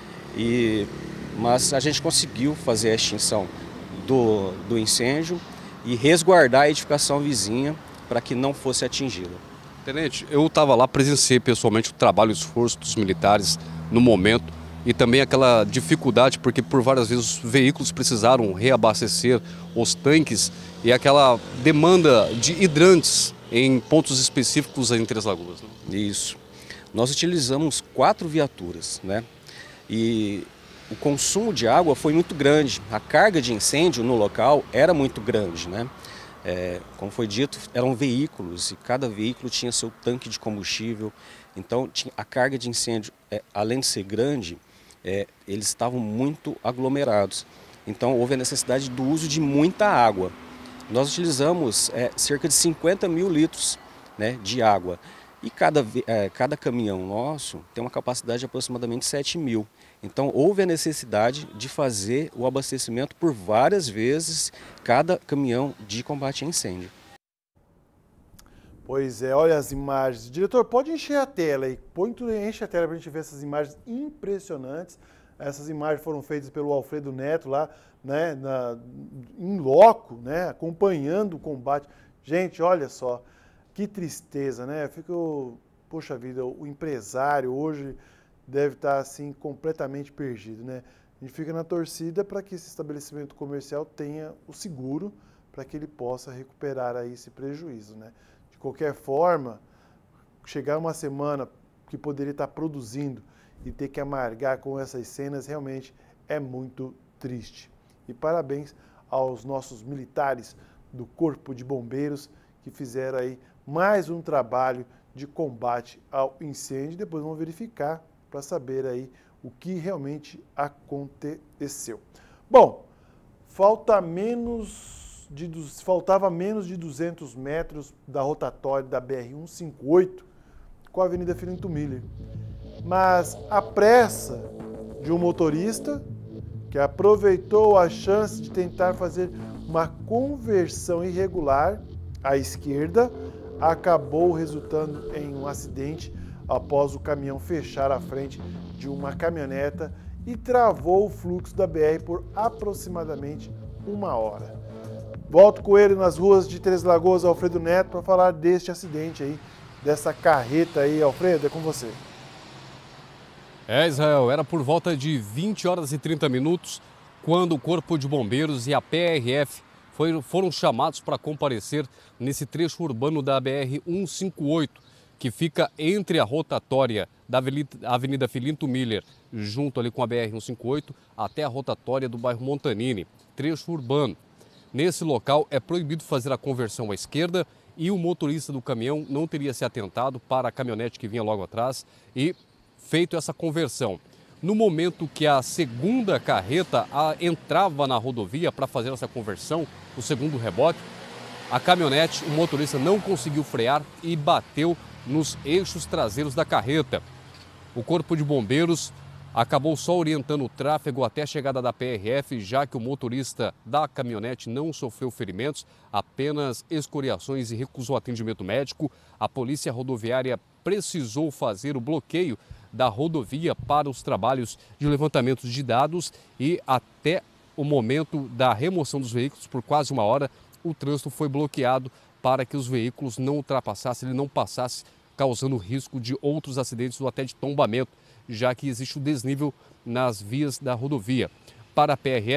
Mas a gente conseguiu fazer a extinção do incêndio e resguardar a edificação vizinha para que não fosse atingida. Tenente, eu estava lá, presenciei pessoalmente o trabalho e o esforço dos militares no momento e também aquela dificuldade, porque por várias vezes os veículos precisaram reabastecer os tanques e aquela demanda de hidrantes em pontos específicos em Três Lagoas. Né? Isso. Nós utilizamos 4 viaturas, né? E o consumo de água foi muito grande. A carga de incêndio no local era muito grande, né? Como foi dito, eram veículos e cada veículo tinha seu tanque de combustível. Então a carga de incêndio, além de ser grande, eles estavam muito aglomerados. Então houve a necessidade do uso de muita água. Nós utilizamos cerca de 50 mil litros, né, de água. E cada caminhão nosso tem uma capacidade de aproximadamente 7 mil. Então houve a necessidade de fazer o abastecimento por várias vezes cada caminhão de combate a incêndio. Pois é, olha as imagens. Diretor, pode encher a tela aí. Enche a tela para a gente ver essas imagens impressionantes. Essas imagens foram feitas pelo Alfredo Neto lá, né, em loco, né, acompanhando o combate. Gente, olha só, que tristeza, né? Poxa vida, o empresário hoje deve estar assim completamente perdido, né? A gente fica na torcida para que esse estabelecimento comercial tenha o seguro para que ele possa recuperar aí esse prejuízo, né? De qualquer forma, chegar uma semana que poderia estar produzindo e ter que amargar com essas cenas realmente é muito triste. E parabéns aos nossos militares do Corpo de Bombeiros que fizeram aí mais um trabalho de combate ao incêndio. Depois vamos verificar para saber aí o que realmente aconteceu. Bom, faltava menos de 200 metros da rotatória da BR-158 com a Avenida Filinto Miller. Mas a pressa de um motorista que aproveitou a chance de tentar fazer uma conversão irregular à esquerda acabou resultando em um acidente após o caminhão fechar a frente de uma caminhoneta e travou o fluxo da BR por aproximadamente 1 hora. Volto com ele nas ruas de Três Lagoas, Alfredo Neto, para falar deste acidente aí, dessa carreta aí. Alfredo, é com você. Israel, era por volta de 20 horas e 30 minutos quando o Corpo de Bombeiros e a PRF foram chamados para comparecer nesse trecho urbano da BR-158, que fica entre a rotatória da Avenida Filinto Miller, junto ali com a BR-158, até a rotatória do bairro Montanini, trecho urbano. Nesse local é proibido fazer a conversão à esquerda e o motorista do caminhão não teria se atentado para a caminhonete que vinha logo atrás e feito essa conversão. No momento que a segunda carreta entrava na rodovia para fazer essa conversão, o segundo reboque, a caminhonete, o motorista não conseguiu frear e bateu nos eixos traseiros da carreta. O Corpo de Bombeiros acabou só orientando o tráfego até a chegada da PRF, já que o motorista da caminhonete não sofreu ferimentos, apenas escoriações e recusou atendimento médico. A Polícia Rodoviária precisou fazer o bloqueio da rodovia para os trabalhos de levantamento de dados e até o momento da remoção dos veículos, por quase 1 hora, o trânsito foi bloqueado para que os veículos não ultrapassassem, ele não passasse, causando risco de outros acidentes ou até de tombamento, já que existe o desnível nas vias da rodovia. Para a PRF,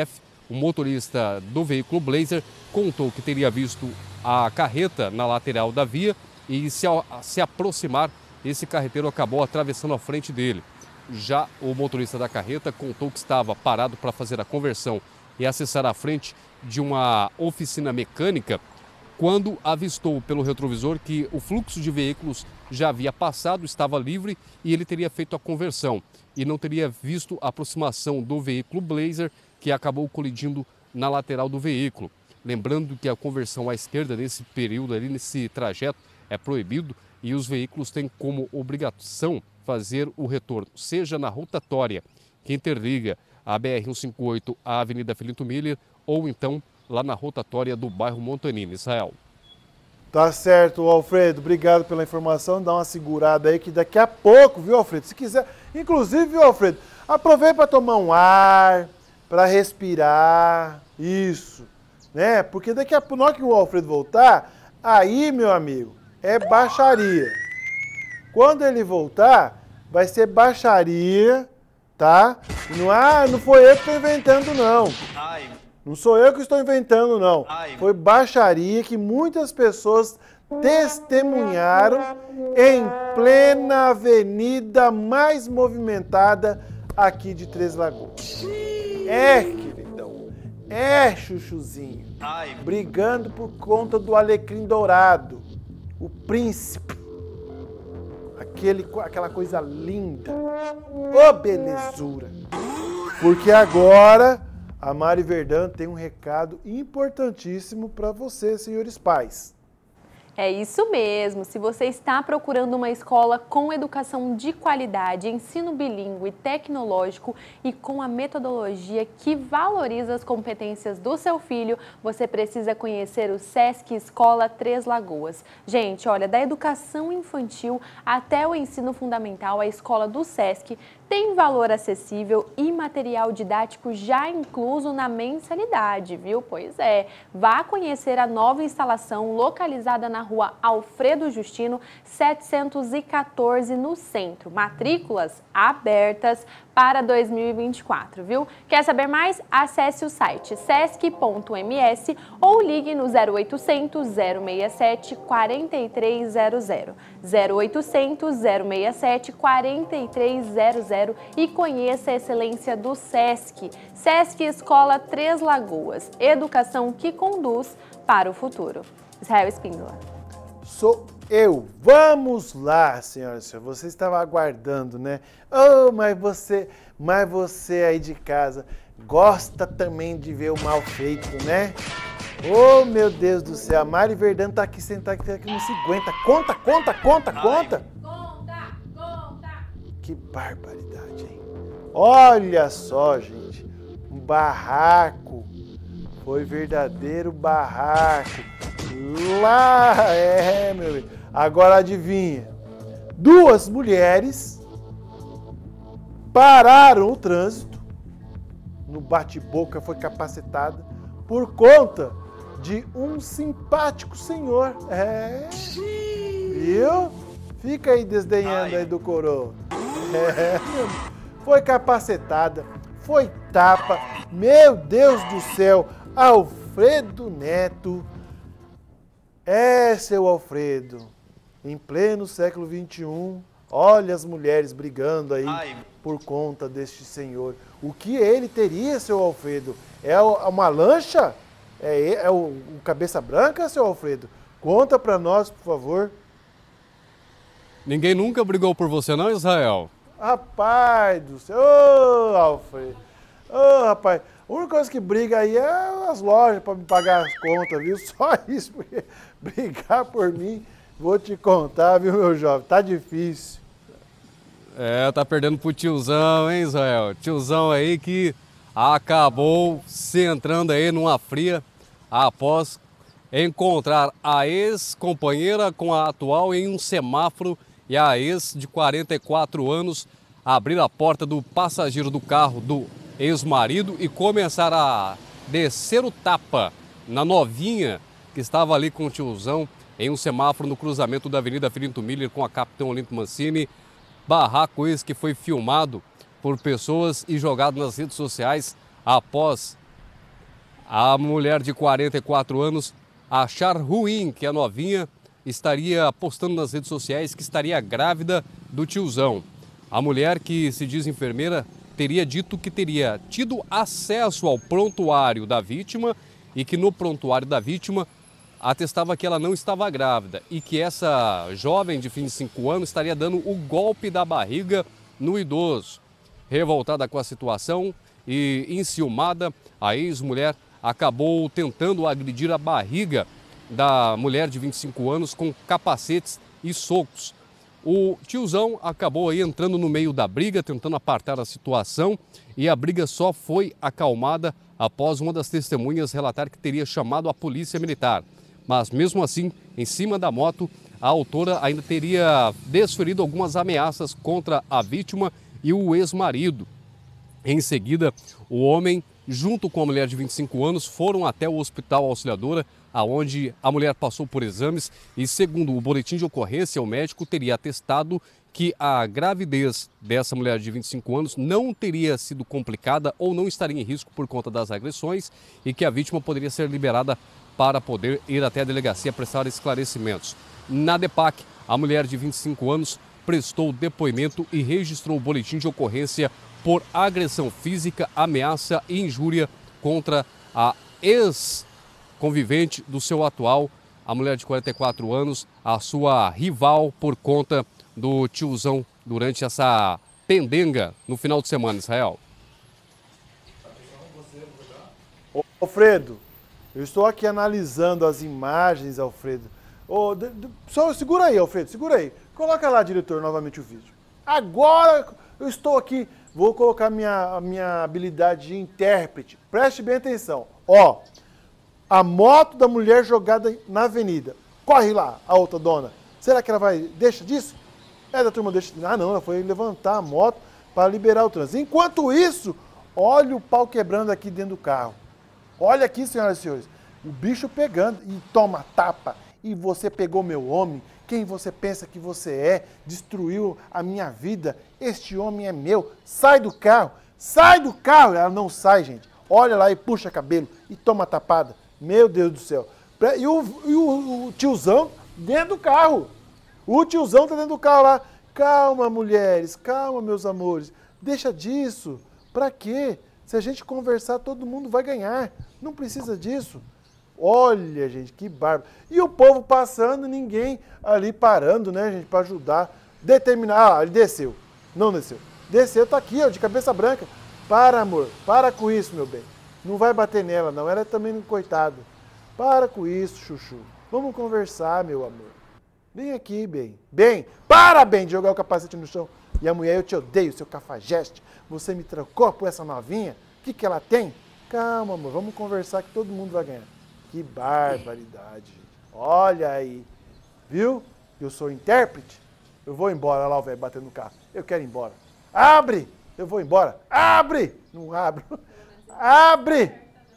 O motorista do veículo Blazer contou que teria visto a carreta na lateral da via e, ao se aproximar, esse carreteiro acabou atravessando a frente dele. Já o motorista da carreta contou que estava parado para fazer a conversão e acessar a frente de uma oficina mecânica quando avistou pelo retrovisor que o fluxo de veículos já havia passado, estava livre e ele teria feito a conversão e não teria visto a aproximação do veículo Blazer, que acabou colidindo na lateral do veículo. Lembrando que a conversão à esquerda nesse período, ali nesse trajeto, é proibido e os veículos têm como obrigação fazer o retorno, seja na rotatória que interliga a BR-158 à Avenida Filinto Miller ou então lá na rotatória do bairro Montanini. Israel. Tá certo, Alfredo. Obrigado pela informação. Dá uma segurada aí que daqui a pouco, viu, Alfredo? Se quiser, inclusive, viu, Alfredo? Aproveita para tomar um ar, para respirar. Isso, né? Porque daqui a pouco, na hora que o Alfredo voltar, aí, meu amigo, é baixaria. Quando ele voltar, vai ser baixaria, tá? Não foi eu que estou inventando, não. Não sou eu que estou inventando, não. Foi baixaria que muitas pessoas testemunharam em plena avenida mais movimentada aqui de Três Lagoas. É, queridão. É, chuchuzinho. Brigando por conta do alecrim dourado. O príncipe. Aquela coisa linda. Ô, belezura. Porque agora a Mari Verdão tem um recado importantíssimo para vocês, senhores pais. É isso mesmo. Se você está procurando uma escola com educação de qualidade, ensino bilíngue, tecnológico e com a metodologia que valoriza as competências do seu filho, você precisa conhecer o Sesc Escola Três Lagoas. Gente, olha, da educação infantil até o ensino fundamental, a escola do Sesc tem valor acessível e material didático já incluso na mensalidade, viu? Pois é, vá conhecer a nova instalação localizada na rua Alfredo Justino, 714, no centro. Matrículas abertas para 2024, viu? Quer saber mais? Acesse o site sesc.ms ou ligue no 0800 067 4300. 0800 067 4300 e conheça a excelência do Sesc. Sesc Escola Três Lagoas, educação que conduz para o futuro. Israel Espíndola. Sou eu. Vamos lá, senhoras e senhores. Você estava aguardando, né? Oh, mas você aí de casa gosta também de ver o mal feito, né? Oh, meu Deus do céu. A Mari Verdão tá aqui sentada, que não se aguenta. Conta. Conta. Que barbaridade, hein? Olha só, gente. Um barraco. Foi verdadeiro barraco. Lá, meu bem. Agora adivinha. Duas mulheres pararam o trânsito. No bate-boca foi capacitada por conta de um simpático senhor. Viu? Fica aí desdenhando aí do coroa. Foi capacetada, foi tapa. Meu Deus do céu, Alfredo Neto. Seu Alfredo, em pleno século XXI, olha as mulheres brigando aí por conta deste senhor. O que ele teria, seu Alfredo? É uma lancha? É o cabeça branca, seu Alfredo? Conta pra nós, por favor. Ninguém nunca brigou por você não, Israel? Rapaz do céu, ô Alfredo, ô rapaz, a única coisa que briga aí é as lojas para me pagar as contas, viu? Só isso, porque brigar por mim, vou te contar, viu, meu jovem, tá difícil. Tá perdendo pro tiozão, hein, Israel? Tiozão aí que acabou se entrando aí numa fria após encontrar a ex-companheira com a atual em um semáforo e a ex de 44 anos abrir a porta do passageiro do carro do ex-marido e começar a descer o tapa na novinha que estava ali com o tiozão em um semáforo no cruzamento da Avenida Filinto Miller com a Capitão Olinto Mancini. Barraco esse que foi filmado por pessoas e jogado nas redes sociais após A mulher de 44 anos achar ruim que a novinha estaria postando nas redes sociais que estaria grávida do tiozão. A mulher, que se diz enfermeira, teria dito que teria tido acesso ao prontuário da vítima e que no prontuário da vítima atestava que ela não estava grávida e que essa jovem de 25 anos estaria dando o golpe da barriga no idoso. Revoltada com a situação e enciumada, a ex-mulher acabou tentando agredir a barriga da mulher de 25 anos com capacetes e socos. O tiozão acabou aí entrando no meio da briga, tentando apartar a situação, e a briga só foi acalmada após uma das testemunhas relatar que teria chamado a polícia militar. Mas mesmo assim, em cima da moto, a autora ainda teria desferido algumas ameaças contra a vítima e o ex-marido. Em seguida, o homem, junto com a mulher de 25 anos, foram até o Hospital Auxiliadora, aonde a mulher passou por exames e, segundo o boletim de ocorrência, o médico teria atestado que a gravidez dessa mulher de 25 anos não teria sido complicada ou não estaria em risco por conta das agressões e que a vítima poderia ser liberada para poder ir até a delegacia prestar esclarecimentos. Na DEPAC, a mulher de 25 anos prestou depoimento e registrou o boletim de ocorrência por agressão física, ameaça e injúria contra a ex-convivente do seu atual, a mulher de 44 anos, a sua rival por conta do tiozão durante essa pendenga no final de semana, Israel. Alfredo, eu estou aqui analisando as imagens, Alfredo. Só segura aí, Alfredo, segura aí. Coloca lá, diretor, novamente o vídeo. Agora eu estou aqui, vou colocar a minha habilidade de intérprete. Preste bem atenção. Ó, a moto da mulher jogada na avenida. Corre lá, a outra dona. Será que ela vai... Deixa disso? É da turma deixa... Ah, não, ela foi levantar a moto para liberar o trânsito. Enquanto isso, olha o pau quebrando aqui dentro do carro. Olha aqui, senhoras e senhores. O bicho pegando e toma tapa. E você pegou meu homem. Quem você pensa que você é? Destruiu a minha vida. Este homem é meu. Sai do carro. Sai do carro. Ela não sai, gente. Olha lá e puxa cabelo e toma tapada. Meu Deus do céu. E o tiozão dentro do carro. O tiozão tá dentro do carro lá. Calma, mulheres. Calma, meus amores. Deixa disso. Pra quê? Se a gente conversar, todo mundo vai ganhar. Não precisa disso. Olha, gente, que bárbaro. E o povo passando, ninguém ali parando, né, gente, para ajudar. Determinar. Ah, ele desceu. Não desceu. Desceu, tá aqui, ó, de cabeça branca. Para, amor. Para com isso, meu bem. Não vai bater nela, não. Ela é também coitada. Para com isso, chuchu. Vamos conversar, meu amor. Vem aqui, bem. Bem, para, bem, de jogar o capacete no chão. E a mulher, eu te odeio, seu cafajeste. Você me trocou por essa novinha? O que ela tem? Calma, amor. Vamos conversar que todo mundo vai ganhar. Que barbaridade, gente. Olha aí. Viu? Eu sou intérprete. Eu vou embora. Olha lá o velho batendo no carro. Eu quero ir embora. Abre! Eu vou embora. Abre! Não abre. Abre!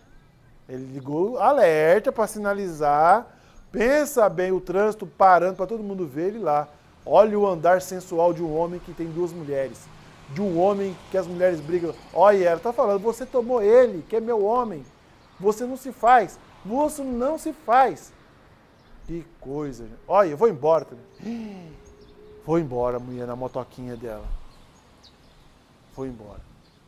Ele ligou alerta para sinalizar. Pensa bem o trânsito parando para todo mundo ver ele lá. Olha o andar sensual de um homem que tem duas mulheres. De um homem que as mulheres brigam. Olha, ela tá falando, você tomou ele, que é meu homem. Você não se faz. Você não se faz. Que coisa, gente. Olha, eu vou embora também. Vou embora, mulher, na motoquinha dela. Vou embora.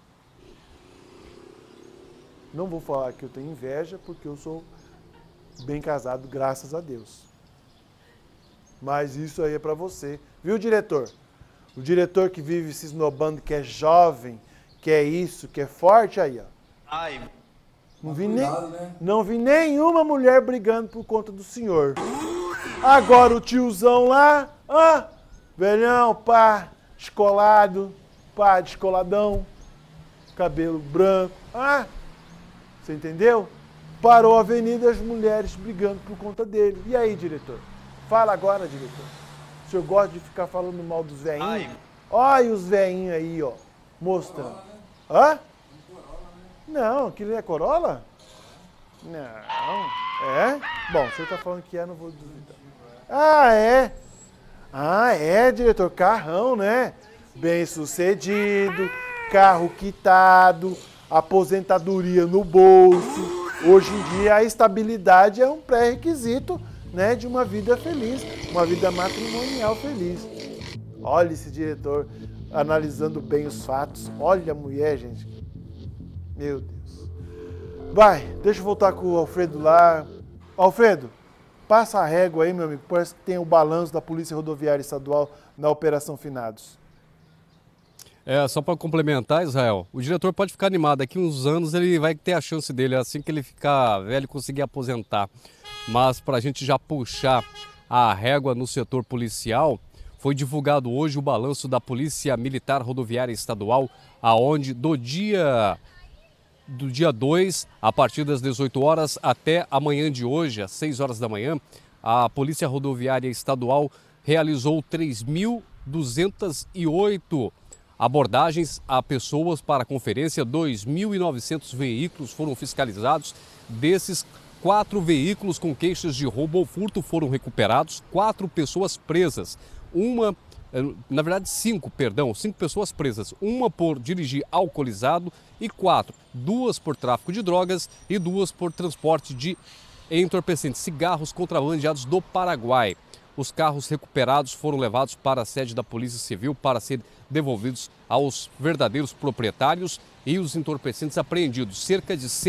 Não vou falar que eu tenho inveja, porque eu sou bem casado, graças a Deus. Mas isso aí é pra você. Viu, diretor? O diretor que vive se esnobando, que é jovem, que é isso, que é forte, aí, ó. Ai, não vi nenhuma mulher brigando por conta do senhor. Agora o tiozão lá, velhão, pá, descolado, pá, descoladão, cabelo branco, você entendeu? Parou a avenida, as mulheres brigando por conta dele. E aí, diretor? Fala agora, diretor. O senhor gosta de ficar falando mal dos veinhos? Olha os veinhos aí, ó, mostrando. Hã? Não, aquilo é Corolla? Não. É? Bom, o senhor tá falando que é, não vou duvidar. Ah, é? Ah, é, diretor. Carrão, né? Bem sucedido, carro quitado, aposentadoria no bolso. Hoje em dia, a estabilidade é um pré-requisito, né, de uma vida feliz, uma vida matrimonial feliz. Olha esse diretor analisando bem os fatos. Olha a mulher, gente. Meu Deus. Vai, deixa eu voltar com o Alfredo lá. Alfredo, passa a régua aí, meu amigo. Parece que tem o balanço da Polícia Rodoviária Estadual na Operação Finados. Só para complementar, Israel, o diretor pode ficar animado. Daqui uns anos ele vai ter a chance dele, assim que ele ficar velho, conseguir aposentar. Mas para a gente já puxar a régua no setor policial, foi divulgado hoje o balanço da Polícia Militar Rodoviária Estadual, aonde do dia 2, a partir das 18 horas até amanhã de hoje, às 6 horas da manhã, a Polícia Rodoviária Estadual realizou 3.208 abordagens a pessoas para conferência. 2.900 veículos foram fiscalizados. Desses, 4 veículos com queixas de roubo ou furto foram recuperados, 4 pessoas presas. 5 pessoas presas. 1 por dirigir alcoolizado e 4, 2 por tráfico de drogas e 2 por transporte de entorpecentes, cigarros contrabandeados do Paraguai. Os carros recuperados foram levados para a sede da Polícia Civil para serem devolvidos aos verdadeiros proprietários, e os entorpecentes apreendidos, cerca de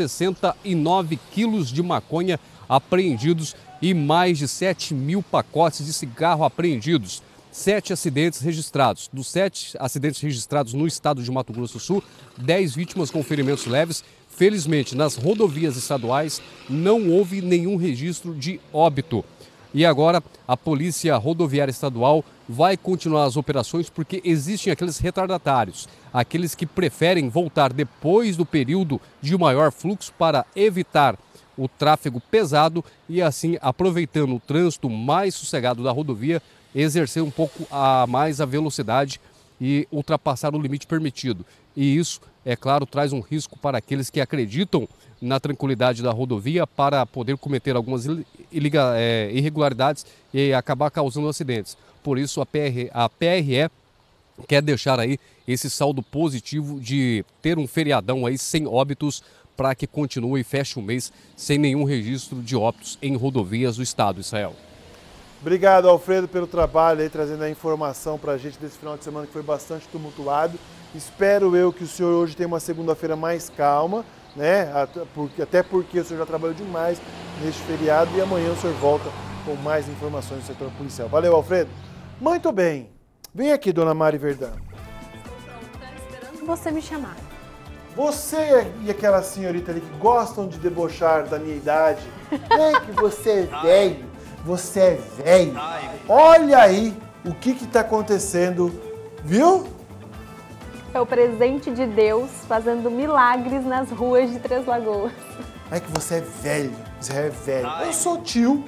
169 quilos de maconha apreendidos e mais de 7.000 pacotes de cigarro apreendidos. 7 acidentes registrados. Dos 7 acidentes registrados no estado de Mato Grosso do Sul, 10 vítimas com ferimentos leves. Felizmente, nas rodovias estaduais não houve nenhum registro de óbito. E agora a Polícia Rodoviária Estadual vai continuar as operações, porque existem aqueles retardatários, aqueles que preferem voltar depois do período de maior fluxo para evitar o tráfego pesado e, assim, aproveitando o trânsito mais sossegado da rodovia, exercer um pouco mais a velocidade e ultrapassar o limite permitido. E isso, é claro, traz um risco para aqueles que acreditam na tranquilidade da rodovia para poder cometer algumas irregularidades e acabar causando acidentes. Por isso, a PRE quer deixar aí esse saldo positivo de ter um feriadão aí sem óbitos, para que continue e feche o mês sem nenhum registro de óbitos em rodovias do estado, Israel. Obrigado, Alfredo, pelo trabalho aí, trazendo a informação para a gente desse final de semana que foi bastante tumultuado. Espero eu que o senhor hoje tenha uma segunda-feira mais calma, né? Até porque o senhor já trabalhou demais neste feriado, e amanhã o senhor volta com mais informações do setor policial. Valeu, Alfredo. Muito bem. Vem aqui, dona Mari Verdão. Esperando você me chamar. Você e aquela senhorita ali que gostam de debochar da minha idade, é que você é velho, você é velho. Olha aí o que está acontecendo, viu? É o presente de Deus fazendo milagres nas ruas de Três Lagoas. É que você é velho, você é velho. Eu sou tio,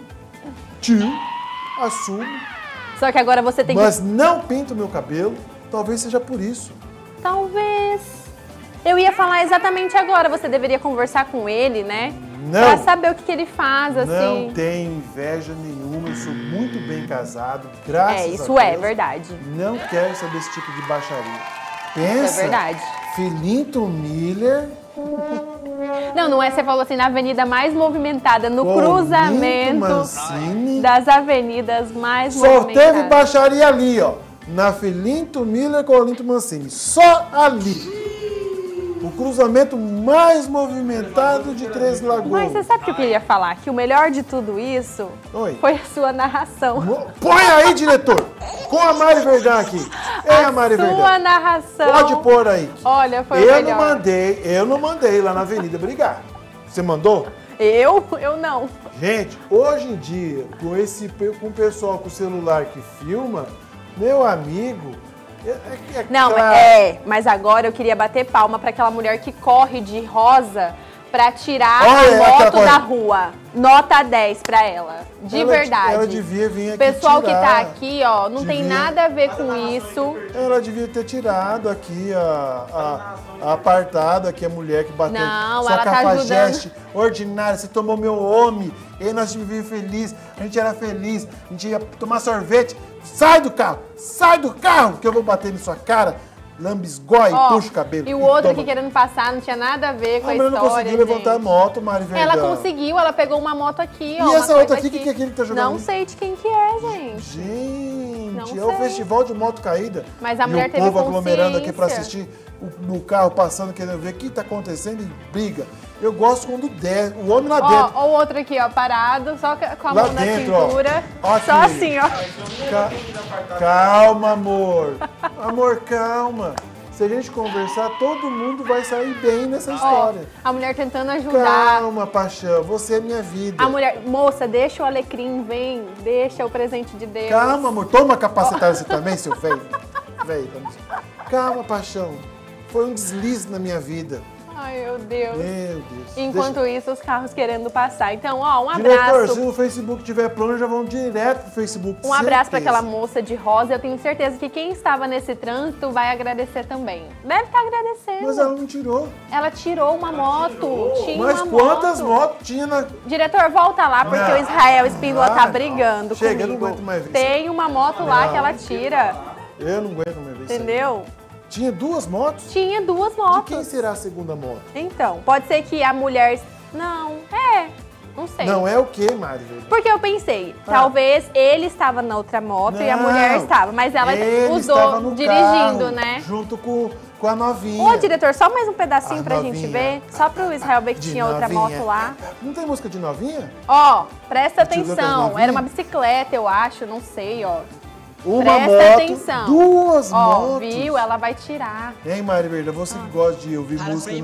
assumo. Só que agora você tem Mas não pinto meu cabelo, talvez seja por isso. Talvez. Eu ia falar exatamente agora, você deveria conversar com ele, né? Não. Pra saber o que ele faz, assim. Não tenho inveja nenhuma, eu sou muito bem casado, graças a Deus. Isso é verdade. Não quero saber esse tipo de baixaria. Pensa, Isso é verdade. Filinto Miller. Não é, você falou assim, na avenida mais movimentada, no cruzamento das avenidas mais movimentadas. Só teve baixaria ali, ó, na Filinto Miller com Olinto Mancini, só ali. O cruzamento mais movimentado de Três Lagoas. Mas você sabe o que eu queria falar? Que o melhor de tudo isso foi a sua narração. Põe aí, diretor! Com a Mari Verdão aqui. A Mari Verdão. Sua narração. Pode pôr aí. Olha, foi o melhor. Eu não mandei lá na Avenida brigar. Você mandou? Eu não. Gente, hoje em dia, com o pessoal com o celular que filma, meu amigo... Mas agora eu queria bater palma para aquela mulher que corre de rosa para tirar a moto da rua. Nota 10 para ela. De verdade. Ela devia vir aqui. O pessoal tirar. Que tá aqui, ó, não tem nada a ver com isso. Ela devia ter tirado aqui a apartada, aqui a mulher que bateu. Não, sua ela tá cafajeste ordinária, você tomou meu homem. E nós vivíamos felizes, a gente era feliz, a gente ia tomar sorvete. Sai do carro, que eu vou bater na sua cara. lambisgói, puxa o cabelo. E o outro aqui querendo passar, não tinha nada a ver com a história. Ela não conseguiu levantar a moto, Mari Verdão. Ela conseguiu, ela pegou uma moto aqui, ó. E essa outra aqui, que é aquele que tá jogando? Não sei de quem que é, gente. Gente, é o festival de moto caída. Mas a mulher teve o povo aglomerando aqui pra consciência. assistir no carro passando, querendo ver o que tá acontecendo e briga. Eu gosto quando der, o homem lá dentro. Ó, o outro aqui, ó, parado, só com a Lá mão dentro, na cintura. ó. Só assim, ó. Calma, amor. Amor, calma. Se a gente conversar, todo mundo vai sair bem nessa história. A mulher tentando ajudar. Calma, paixão, você é minha vida. A mulher, moça, deixa o alecrim, vem, deixa o presente de Deus. Calma, amor, toma capacitar você também, seu velho. Velho, vamos. Calma, paixão. Foi um deslize na minha vida. Ai, meu Deus. Meu Deus. Enquanto isso, os carros querendo passar. Então, ó, um Diretor, abraço. se o Facebook estiver pronto, já vão direto pro Facebook. Um abraço para certeza. aquela moça de rosa. Eu tenho certeza que quem estava nesse trânsito vai agradecer também. Deve estar agradecendo. Mas ela não tirou. Ela tirou uma moto. Tinha Mas uma quantas moto. motos tinha na... Diretor, volta lá, porque Não. o Israel Espíndola tá brigando Chega, comigo. eu não aguento mais ver Tem uma moto lá que ela tira. Eu não aguento mais ver isso aí. Entendeu? Tinha duas motos? Tinha duas motos. De quem será a segunda moto? Então, pode ser que a mulher... Não, não sei. Não é o quê, Mari? Porque eu pensei, talvez ele estava na outra moto e a mulher estava, mas ela ele usou estava no dirigindo, carro, né? Junto com a novinha. Ô, diretor, só mais um pedacinho A pra novinha. gente ver, só pro Israel ver que De tinha outra novinha. moto lá. Não tem música de novinha? Ó, presta Deixa eu ver outras atenção, novinhas. era uma bicicleta, eu acho, não sei, ó. Uma Presta moto, atenção. duas Ó, motos. viu? Ela vai tirar. Hein, Mari Verda, você que gosta de ouvir música...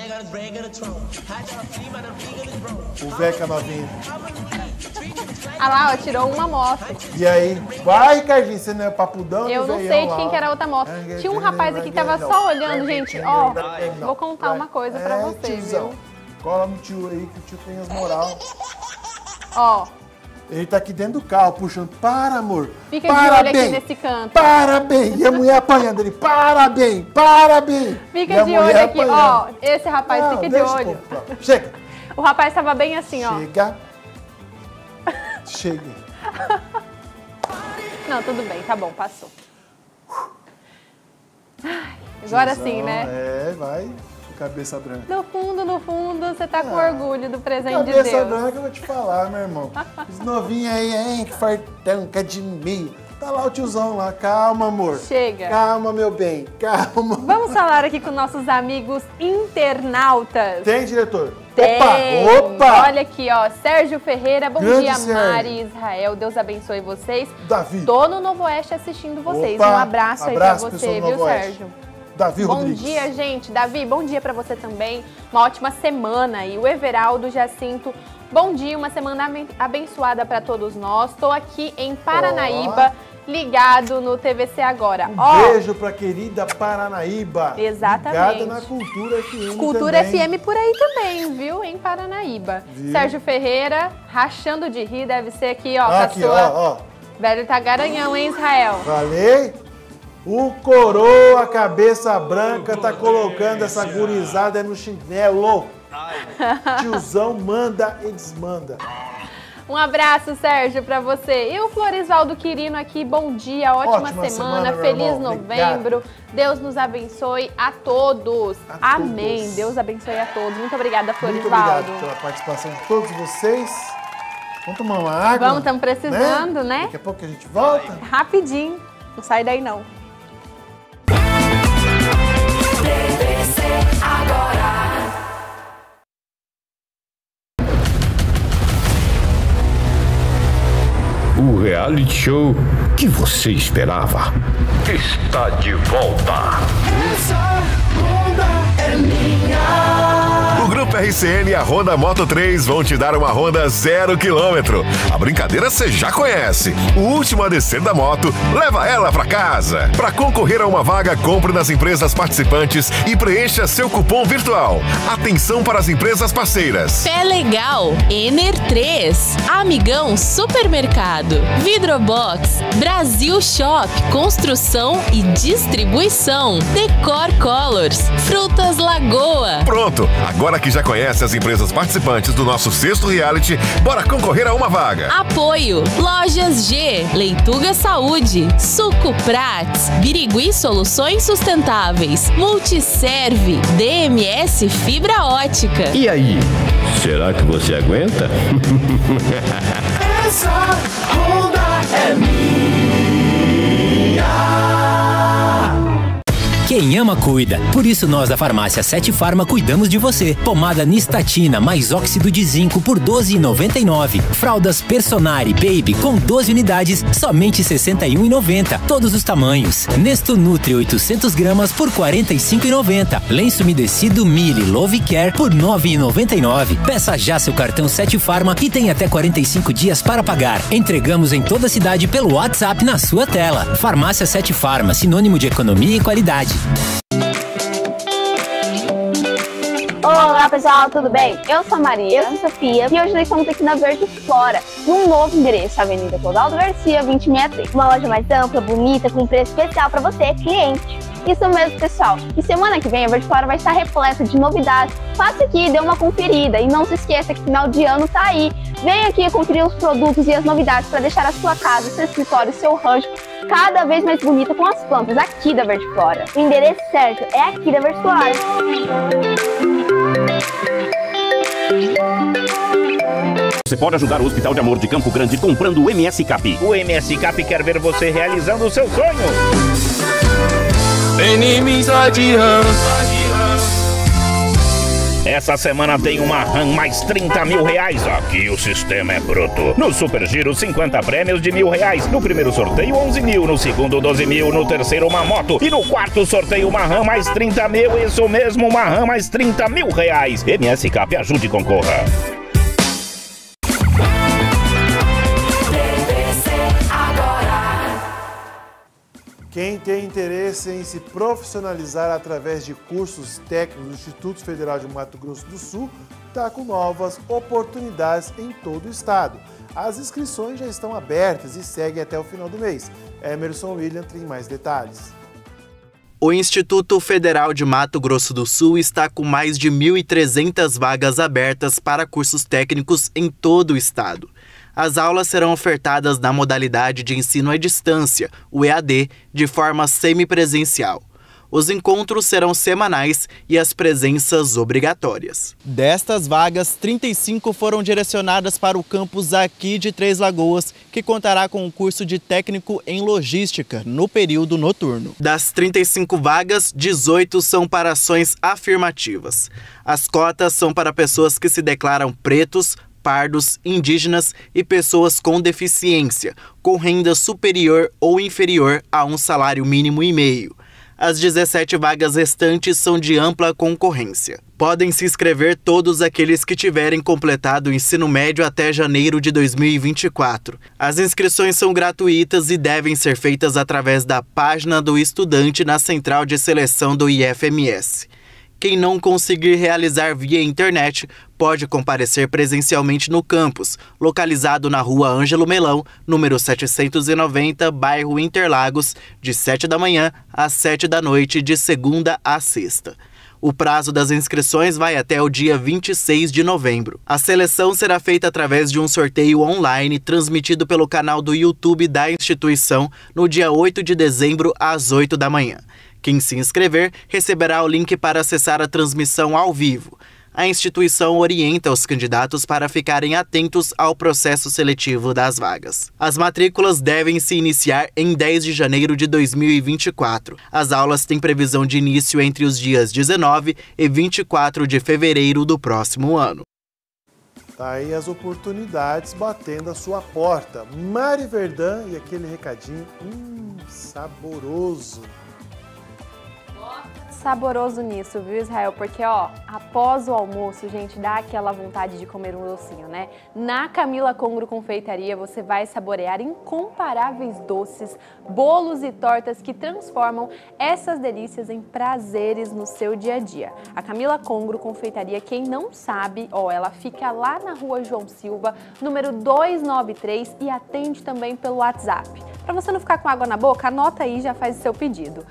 O Veca novinha. Ah lá, ó, tirou uma moto. E aí? Vai, Ricardinho, você não é papudão? Eu não sei de quem que era a outra moto. Tinha um rapaz aqui que tava só olhando, gente. Ó, vou contar uma coisa pra você, tiozão. viu? Cola no tio aí, que o tio tem as moral. Ó. Ele tá aqui dentro do carro, puxando. Para, amor. Fica para de olho bem. aqui nesse canto. Para bem. E a mulher apanhando ele. Para bem. Para bem. Fica de olho aqui, ó. Esse rapaz Não, fica de deixa olho. o povo pra lá. Chega. O rapaz tava bem assim, ó. Chega. Chega. Não, tudo bem, tá bom, passou. Ai, agora sim, né? É, vai. Cabeça branca. No fundo, você tá com orgulho do presente de Cabeça Deus. branca, eu vou te falar, meu irmão. Os novinhos aí, hein, que fartão, que é de meio. Tá lá o tiozão lá. Calma, amor. Chega. Calma, meu bem. Calma. Vamos falar aqui com nossos amigos internautas. Tem, diretor? Tem. Opa! Olha aqui, ó. Sérgio Ferreira, bom Grande dia, Sérgio. Mari e Israel. Deus abençoe vocês. Davi. Tô no Novo Oeste assistindo vocês. Opa, Um abraço aí abraço, pra pessoal você, do viu, Novo Oeste. Sérgio? Davi Bom Rodrigues. dia, gente. Davi, bom dia pra você também. Uma ótima semana. E o Everaldo Jacinto, bom dia, uma semana abençoada pra todos nós. Tô aqui em Paranaíba, ligado no TVC Agora. Beijo pra querida Paranaíba. Exatamente. Ligada na Cultura FM Cultura também. FM por aí também, viu? Em Paranaíba. Viu? Sérgio Ferreira, rachando de rir, deve ser aqui, ó. Aqui, com a sua... ó. Velho tá garanhão, hein, Israel? Falei? O coroa, cabeça branca, tá colocando essa gurizada no chinelo. Tiozão manda e desmanda. Um abraço, Sérgio, pra você. E o Florisvaldo Quirino aqui, bom dia, ótima semana, meu feliz irmão. novembro. Obrigado. Deus nos abençoe a todos. Amém. Deus abençoe a todos. Muito obrigada, Muito Florisvaldo. obrigado pela participação de todos vocês. Vamos tomar uma água? Vamos, estamos precisando, né? Daqui a pouco a gente volta. Rapidinho. Não sai daí, não. TVC Agora. O reality show que você esperava está de volta. Essa onda é minha. O Grupo RCN e a Honda Moto 3 vão te dar uma Honda 0 km. A brincadeira você já conhece. O último a descer da moto leva ela pra casa. Para concorrer a uma vaga, compre nas empresas participantes e preencha seu cupom virtual. Atenção para as empresas parceiras. Pé Legal, Ener 3, Amigão Supermercado, Vidrobox, Brasil Shop, Construção e Distribuição, Decor Colors, Frutas Lagoa. Pronto, agora que já já conhece as empresas participantes do nosso sexto reality? Bora concorrer a uma vaga. Apoio: Lojas G, Leituga Saúde, Suco Prats, Birigui Soluções Sustentáveis, Multiserve, DMS Fibra Ótica. E aí, será que você aguenta? Essa Honda é minha. Quem ama, cuida. Por isso nós da Farmácia 7 Farma cuidamos de você. Pomada Nistatina mais óxido de zinco por R$ 12,99. Fraldas Personari Baby com 12 unidades, somente R$ 61,90. Todos os tamanhos. Nesto Nutri 800 gramas por R$ 45,90. Lenço umedecido Mili Love Care por R$ 9,99. Peça já seu cartão 7 Farma e tem até 45 dias para pagar. Entregamos em toda a cidade pelo WhatsApp na sua tela. Farmácia 7 Farma, sinônimo de economia e qualidade. Olá pessoal, tudo bem? Eu sou a Maria, eu sou a Sofia e hoje nós estamos aqui na Verde Flora, num novo endereço, Avenida Clodoaldo Garcia, 2063. Uma loja mais ampla, bonita, com preço especial para você, cliente. Isso mesmo, pessoal. E semana que vem a Verde Flora vai estar repleta de novidades. Passe aqui, dê uma conferida e não se esqueça que final de ano tá aí. Vem aqui conferir os produtos e as novidades para deixar a sua casa, seu escritório, seu rancho cada vez mais bonita com as plantas aqui da Verde Flora. O endereço certo é aqui da Verde Flora. Você pode ajudar o Hospital de Amor de Campo Grande comprando o MS Cap. O MS Cap quer ver você realizando o seu sonho. Inimizade Essa semana tem uma RAM mais 30 mil reais. Aqui o sistema é bruto. No Super Giro, 50 prêmios de R$1.000. No primeiro sorteio, 11 mil. No segundo, 12 mil. No terceiro, uma moto. E no quarto sorteio, uma RAM mais 30 mil. Isso mesmo, uma RAM mais 30 mil reais. MS Cap, ajude e concorra. Quem tem interesse em se profissionalizar através de cursos técnicos do Instituto Federal de Mato Grosso do Sul está com novas oportunidades em todo o estado. As inscrições já estão abertas e seguem até o final do mês. Emerson William tem mais detalhes. O Instituto Federal de Mato Grosso do Sul está com mais de 1.300 vagas abertas para cursos técnicos em todo o estado. As aulas serão ofertadas na modalidade de ensino à distância, o EAD, de forma semipresencial. Os encontros serão semanais e as presenças obrigatórias. Destas vagas, 35 foram direcionadas para o campus aqui de Três Lagoas, que contará com um curso de técnico em logística no período noturno. Das 35 vagas, 18 são para ações afirmativas. As cotas são para pessoas que se declaram pretos, pardos, indígenas e pessoas com deficiência, com renda superior ou inferior a um salário mínimo e meio. As 17 vagas restantes são de ampla concorrência. Podem se inscrever todos aqueles que tiverem completado o ensino médio até janeiro de 2024. As inscrições são gratuitas e devem ser feitas através da página do estudante na central de seleção do IFMS. Quem não conseguir realizar via internet pode comparecer presencialmente no campus, localizado na Rua Ângelo Melão, número 790, bairro Interlagos, de 7 da manhã às 7 da noite, de segunda a sexta. O prazo das inscrições vai até o dia 26 de novembro. A seleção será feita através de um sorteio online transmitido pelo canal do YouTube da instituição no dia 8 de dezembro às 8 da manhã. Quem se inscrever receberá o link para acessar a transmissão ao vivo. A instituição orienta os candidatos para ficarem atentos ao processo seletivo das vagas. As matrículas devem se iniciar em 10 de janeiro de 2024. As aulas têm previsão de início entre os dias 19 e 24 de fevereiro do próximo ano. Tá aí as oportunidades batendo a sua porta. Mari Verdun e aquele recadinho, saboroso. Saboroso nisso, viu, Israel? Porque, ó, após o almoço, gente, dá aquela vontade de comer um docinho, né? Na Camila Congro Confeitaria, você vai saborear incomparáveis doces, bolos e tortas que transformam essas delícias em prazeres no seu dia a dia. A Camila Congro Confeitaria, quem não sabe, ó, ela fica lá na Rua João Silva, número 293 e atende também pelo WhatsApp. Para você não ficar com água na boca, anota aí e já faz o seu pedido.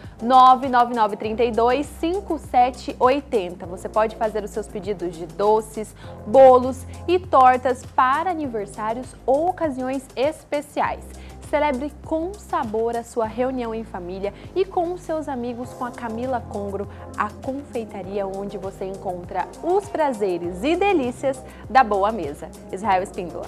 999325780. Você pode fazer os seus pedidos de doces, bolos e tortas para aniversários ou ocasiões especiais. Celebre com sabor a sua reunião em família e com os seus amigos com a Camila Congro, a confeitaria onde você encontra os prazeres e delícias da boa mesa. Israel Espíndola.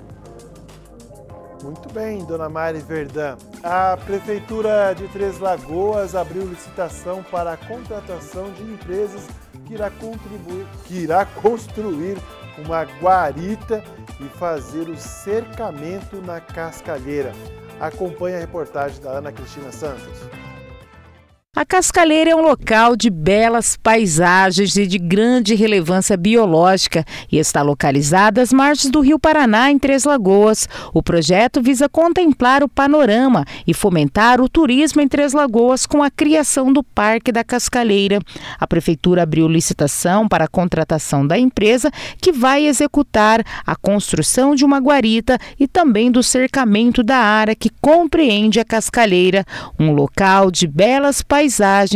Muito bem, dona Mari Verdã. A Prefeitura de Três Lagoas abriu licitação para a contratação de empresas que irá construir uma guarita e fazer o cercamento na Cascalheira. Acompanhe a reportagem da Ana Cristina Santos. A Cascalheira é um local de belas paisagens e de grande relevância biológica e está localizada às margens do Rio Paraná, em Três Lagoas. O projeto visa contemplar o panorama e fomentar o turismo em Três Lagoas com a criação do Parque da Cascalheira. A Prefeitura abriu licitação para a contratação da empresa que vai executar a construção de uma guarita e também do cercamento da área que compreende a Cascalheira, um local de belas paisagens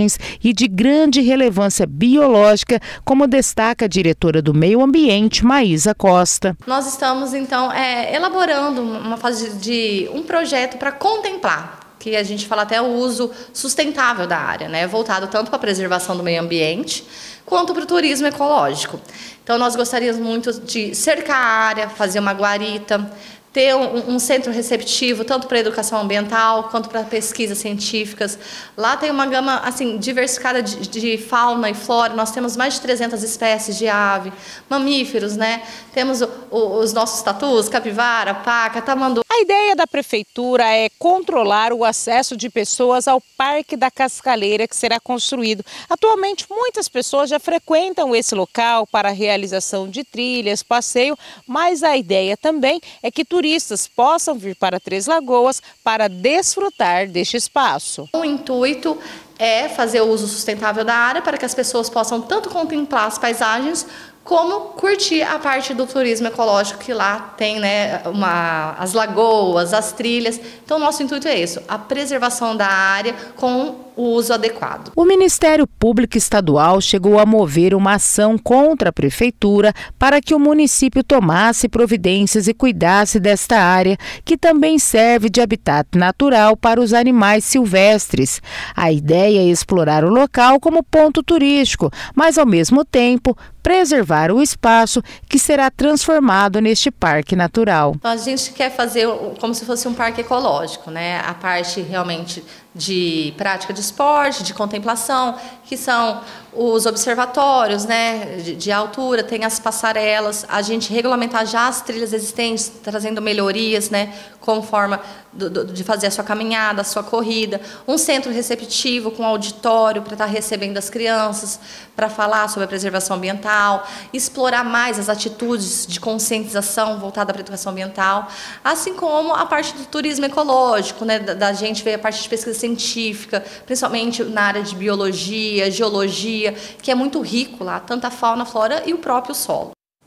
e de grande relevância biológica, como destaca a diretora do Meio Ambiente, Maísa Costa. Nós estamos, então, elaborando uma fase de um projeto para contemplar, que a gente fala até o uso sustentável da área, né? Voltado tanto para a preservação do meio ambiente, quanto para o turismo ecológico. Então, nós gostaríamos muito de cercar a área, fazer uma guarita, ter um centro receptivo, tanto para a educação ambiental, quanto para pesquisas científicas. Lá tem uma gama assim, diversificada de fauna e flora. Nós temos mais de 300 espécies de ave, mamíferos, né? Temos os nossos tatus, capivara, paca, tamanduá. A ideia da Prefeitura é controlar o acesso de pessoas ao Parque da Cascalheira, que será construído. Atualmente, muitas pessoas já frequentam esse local para a realização de trilhas, passeio, mas a ideia também é que turistas possam vir para Três Lagoas para desfrutar deste espaço. O intuito é fazer o uso sustentável da área para que as pessoas possam tanto contemplar as paisagens como curtir a parte do turismo ecológico que lá tem, né, as lagoas, as trilhas. Então, nosso intuito é isso, a preservação da área com o uso adequado. O Ministério Público Estadual chegou a mover uma ação contra a Prefeitura para que o município tomasse providências e cuidasse desta área, que também serve de habitat natural para os animais silvestres. A ideia é explorar o local como ponto turístico, mas ao mesmo tempo preservar o espaço que será transformado neste parque natural. A gente quer fazer como se fosse um parque ecológico, né? A parte realmente de prática de esporte, de contemplação, que são os observatórios, né, de altura, tem as passarelas, a gente regulamentar já as trilhas existentes, trazendo melhorias, né, com forma de fazer a sua caminhada, a sua corrida, um centro receptivo com auditório para estar recebendo as crianças, para falar sobre a preservação ambiental, explorar mais as atitudes de conscientização voltada para a educação ambiental, assim como a parte do turismo ecológico, né, da gente ver a parte de pesquisa científica, principalmente na área de biologia, geologia, que é muito rico lá, tanto a fauna, a flora e o próprio solo.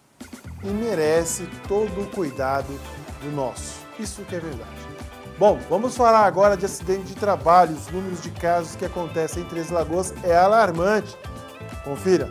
E merece todo o cuidado do nosso. Isso que é verdade. Bom, vamos falar agora de acidente de trabalho. Os números de casos que acontecem em Três Lagoas é alarmante. Confira.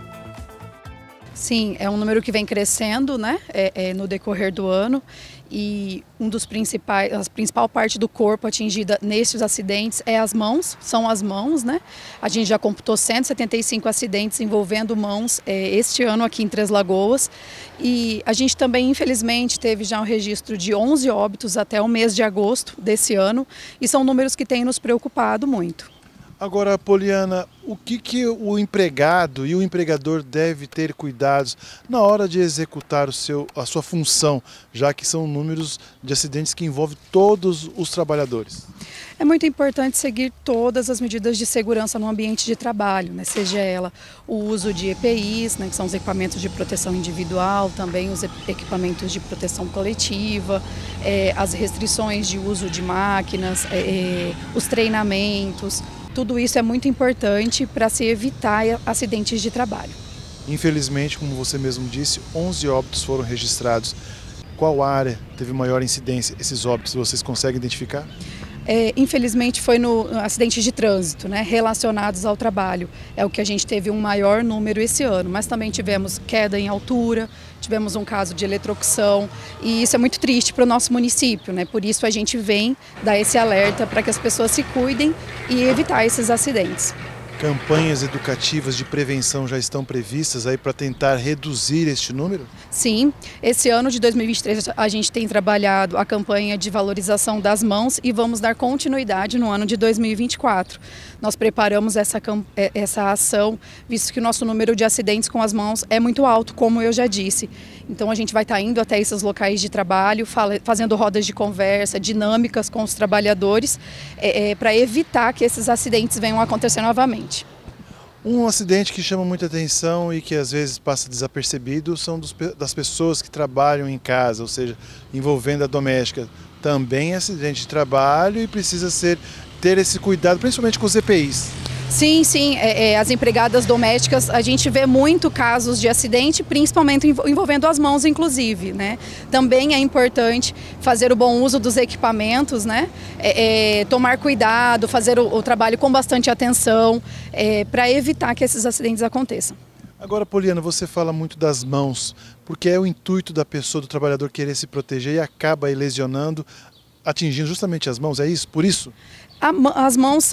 Sim, é um número que vem crescendo, né, no decorrer do ano, e a principal parte do corpo atingida nesses acidentes é as mãos, são as mãos, né? A gente já computou 175 acidentes envolvendo mãos este ano aqui em Três Lagoas, e a gente também, infelizmente, teve já um registro de 11 óbitos até o mês de agosto desse ano, e são números que têm nos preocupado muito. Agora, Poliana, o que o empregado e o empregador deve ter cuidados na hora de executar a sua função, já que são números de acidentes que envolvem todos os trabalhadores? É muito importante seguir todas as medidas de segurança no ambiente de trabalho, né? Seja ela o uso de EPIs, né, que são os equipamentos de proteção individual, também os equipamentos de proteção coletiva, as restrições de uso de máquinas, os treinamentos. Tudo isso é muito importante para se evitar acidentes de trabalho. Infelizmente, como você mesmo disse, 11 óbitos foram registrados. Qual área teve maior incidência esses óbitos? Vocês conseguem identificar? Infelizmente foi no acidente de trânsito, né, relacionados ao trabalho. É o que a gente teve um maior número esse ano, mas também tivemos queda em altura, tivemos um caso de eletrocução e isso é muito triste para o nosso município, né? Por isso a gente vem dar esse alerta para que as pessoas se cuidem e evitar esses acidentes. Campanhas educativas de prevenção já estão previstas aí para tentar reduzir este número? Sim, esse ano de 2023 a gente tem trabalhado a campanha de valorização das mãos e vamos dar continuidade no ano de 2024. Nós preparamos essa ação, visto que o nosso número de acidentes com as mãos é muito alto, como eu já disse. Então a gente vai estar indo até esses locais de trabalho, fazendo rodas de conversa, dinâmicas com os trabalhadores, para evitar que esses acidentes venham a acontecer novamente. Um acidente que chama muita atenção e que às vezes passa desapercebido são das pessoas que trabalham em casa, ou seja, envolvendo a doméstica. Também é acidente de trabalho e precisa ter esse cuidado, principalmente com os EPIs. Sim, sim. As empregadas domésticas, a gente vê muito casos de acidente, principalmente envolvendo as mãos, inclusive, né? Também é importante fazer o bom uso dos equipamentos, né? Tomar cuidado, fazer o trabalho com bastante atenção, para evitar que esses acidentes aconteçam. Agora, Poliana, você fala muito das mãos, porque é o intuito da pessoa, do trabalhador, querer se proteger e acaba aí lesionando, atingindo justamente as mãos, é isso? Por isso? As mãos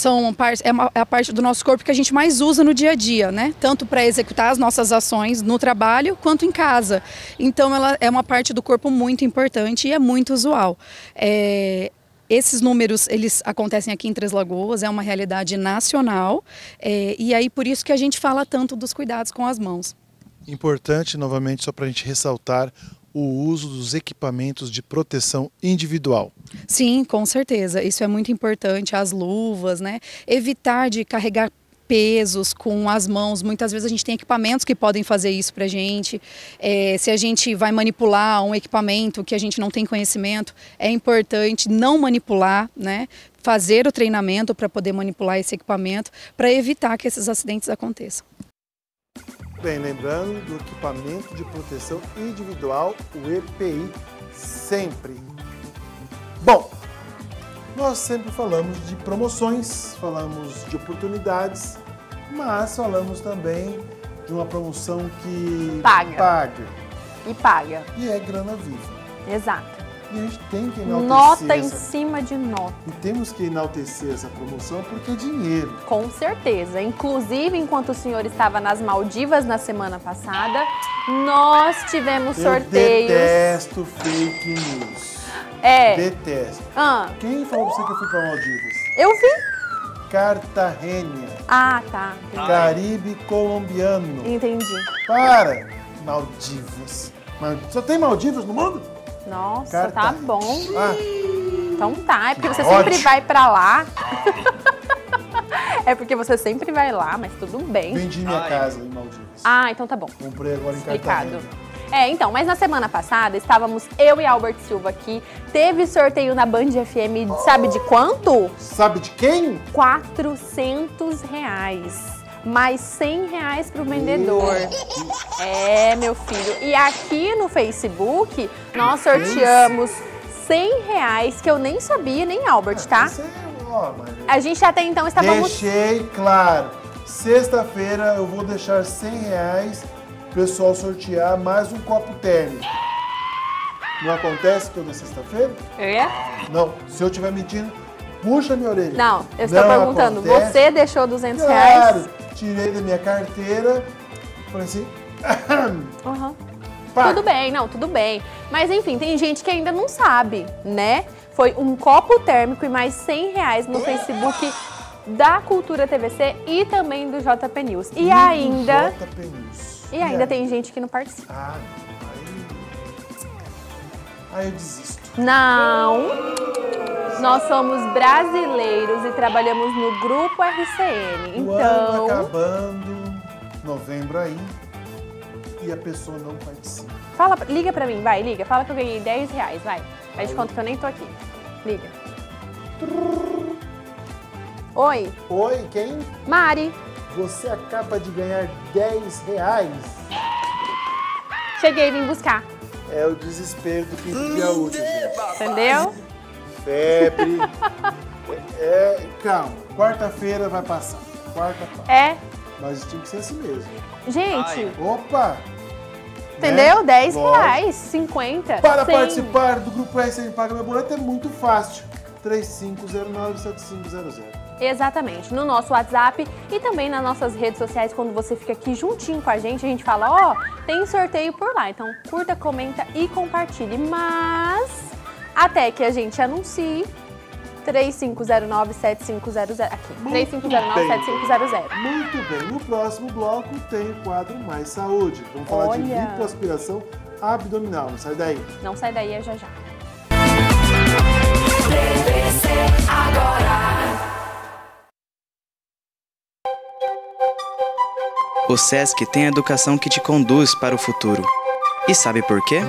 é a parte do nosso corpo que a gente mais usa no dia a dia, né? Tanto para executar as nossas ações no trabalho quanto em casa. Então ela é uma parte do corpo muito importante e é muito usual. Esses números, eles acontecem aqui em Três Lagoas, é uma realidade nacional, e aí por isso que a gente fala tanto dos cuidados com as mãos. Importante, novamente, só para a gente ressaltar, o uso dos equipamentos de proteção individual. Sim, com certeza. Isso é muito importante. As luvas, né? Evitar de carregar pesos com as mãos. Muitas vezes a gente tem equipamentos que podem fazer isso pra gente. Se a gente vai manipular um equipamento que a gente não tem conhecimento, é importante não manipular, né? Fazer o treinamento para poder manipular esse equipamento, para evitar que esses acidentes aconteçam. Bem, lembrando do equipamento de proteção individual, o EPI, sempre. Bom, nós sempre falamos de promoções, falamos de oportunidades, mas falamos também de uma promoção que paga. E é grana viva. Exato. E a gente tem que enaltecer nota em cima de nota. E temos que enaltecer essa promoção porque é dinheiro. Com certeza. Inclusive, enquanto o senhor estava nas Maldivas na semana passada, nós tivemos sorteios. Eu detesto fake news. Detesto. Quem falou pra você que eu fui pra Maldivas? Eu vi. Cartagena. Ah, tá. Caribe colombiano. Entendi. Para! Maldivas. Só tem Maldivas no mundo? Nossa, tá bom. Então tá, é porque você sempre vai pra lá. É porque você sempre vai lá, mas tudo bem. Vendi minha casa em Maldivas. Então tá bom. Comprei agora em Cartagena. Então, mas na semana passada estávamos eu e Albert Silva aqui. Teve sorteio na Band FM, sabe de quanto? Sabe de quem? R$400. Mais R$100 para o vendedor. Meu filho. E aqui no Facebook, nós sorteamos R$100, que eu nem sabia, nem Albert, tá? A gente até então estávamos... Deixei claro. Sexta-feira eu vou deixar R$100 o pessoal sortear mais um copo térmico. Não acontece toda sexta-feira? Não. Se eu estiver mentindo, puxa minha orelha. Não, eu estou perguntando, você deixou R$200? Claro. Tirei da minha carteira, falei assim... Tudo bem, tudo bem. Mas enfim, tem gente que ainda não sabe, né? Foi um copo térmico e mais R$100 no Facebook da Cultura TVC e também do JP News. E ainda tem gente que não participa. Aí eu desisto. Não! Nós somos brasileiros e trabalhamos no Grupo RCN. O ano acabando, novembro aí, e a pessoa não participa. Liga pra mim, vai, liga. Fala que eu ganhei R$10, vai. Faz de conta que eu nem tô aqui. Liga. Oi. Oi, quem? Mari. Você acaba de ganhar R$10. Cheguei e vim buscar. É o desespero do quinto dia útil, gente. Entendeu? febre. Calma, quarta-feira vai passar. Quarta passa. É. Mas tinha que ser assim mesmo. Gente. Opa! Entendeu? Né? R$10, 50, Para 100. participar do Grupo RCN Paga Meu Boleto é muito fácil. 3509-7500. Exatamente, no nosso WhatsApp e também nas nossas redes sociais, quando você fica aqui juntinho com a gente fala, ó, tem sorteio por lá. Então curta, comenta e compartilhe. Mas até que a gente anuncie, 3509-7500. Aqui, 3509-7500. Muito bem, no próximo bloco tem o quadro Mais Saúde. Vamos falar de lipoaspiração abdominal. Não sai daí. Não sai daí, é já já. TVC agora. O SESC tem a educação que te conduz para o futuro. E sabe por quê?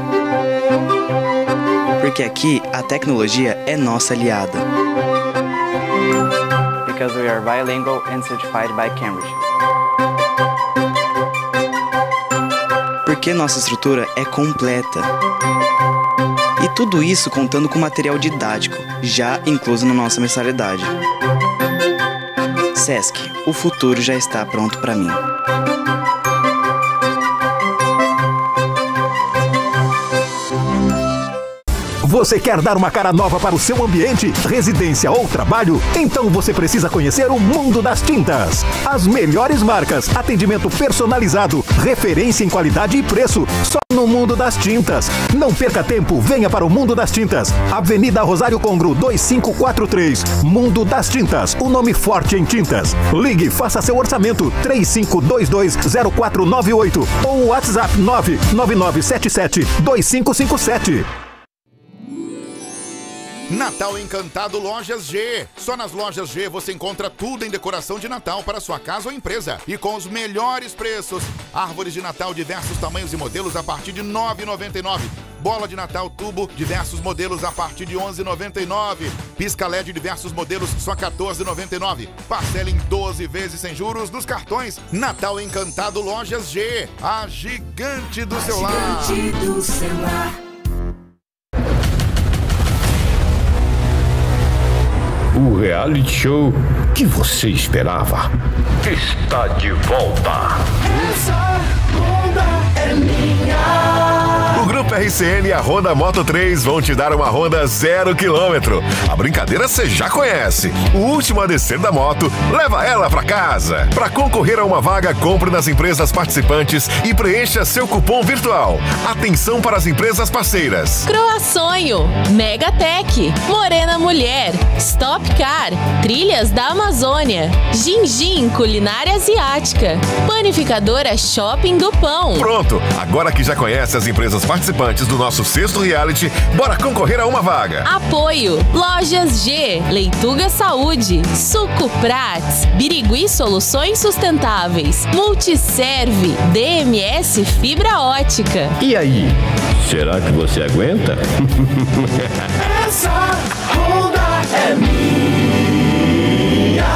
Porque aqui a tecnologia é nossa aliada. Because we are bilingual and certified by Cambridge. Porque nossa estrutura é completa. E tudo isso contando com material didático, já incluso na nossa mensalidade. SESC, o futuro já está pronto para mim. Você quer dar uma cara nova para o seu ambiente, residência ou trabalho? Então você precisa conhecer o mundo das tintas. As melhores marcas, atendimento personalizado, referência em qualidade e preço, só no Mundo das Tintas. Não perca tempo, venha para o Mundo das Tintas. Avenida Rosário Congro, 2543. Mundo das Tintas, o nome forte em tintas. Ligue, faça seu orçamento, 35220498 ou WhatsApp 999772557. Natal Encantado Lojas G. Só nas Lojas G você encontra tudo em decoração de Natal para sua casa ou empresa. E com os melhores preços. Árvores de Natal diversos tamanhos e modelos a partir de R$ 9,99. Bola de Natal tubo, diversos modelos a partir de R$ 11,99. Pisca LED diversos modelos só R$ 14,99. Parcela em 12 vezes sem juros nos cartões. Natal Encantado Lojas G. A gigante do celular. Gigante do celular. O reality show que você esperava está de volta. Essa Honda é minha. O Grupo RCN e a Honda Moto 3 vão te dar uma Honda 0 km. A brincadeira você já conhece. O último a descer da moto, leva ela pra casa. Para concorrer a uma vaga, compre nas empresas participantes e preencha seu cupom virtual. Atenção para as empresas parceiras. Croaçonho, Megatech, Morena Mulher, Stop Car, Trilhas da Amazônia, Gingin Culinária Asiática, Panificadora Shopping do Pão. Pronto, agora que já conhece as empresas participantes do nosso sexto reality, bora concorrer a uma vaga. Apoio Lojas G, Leituga Saúde, Suco Prats, Birigui Soluções Sustentáveis, Multiserve, DMS Fibra Ótica. E aí, será que você aguenta? Essa Honda é minha.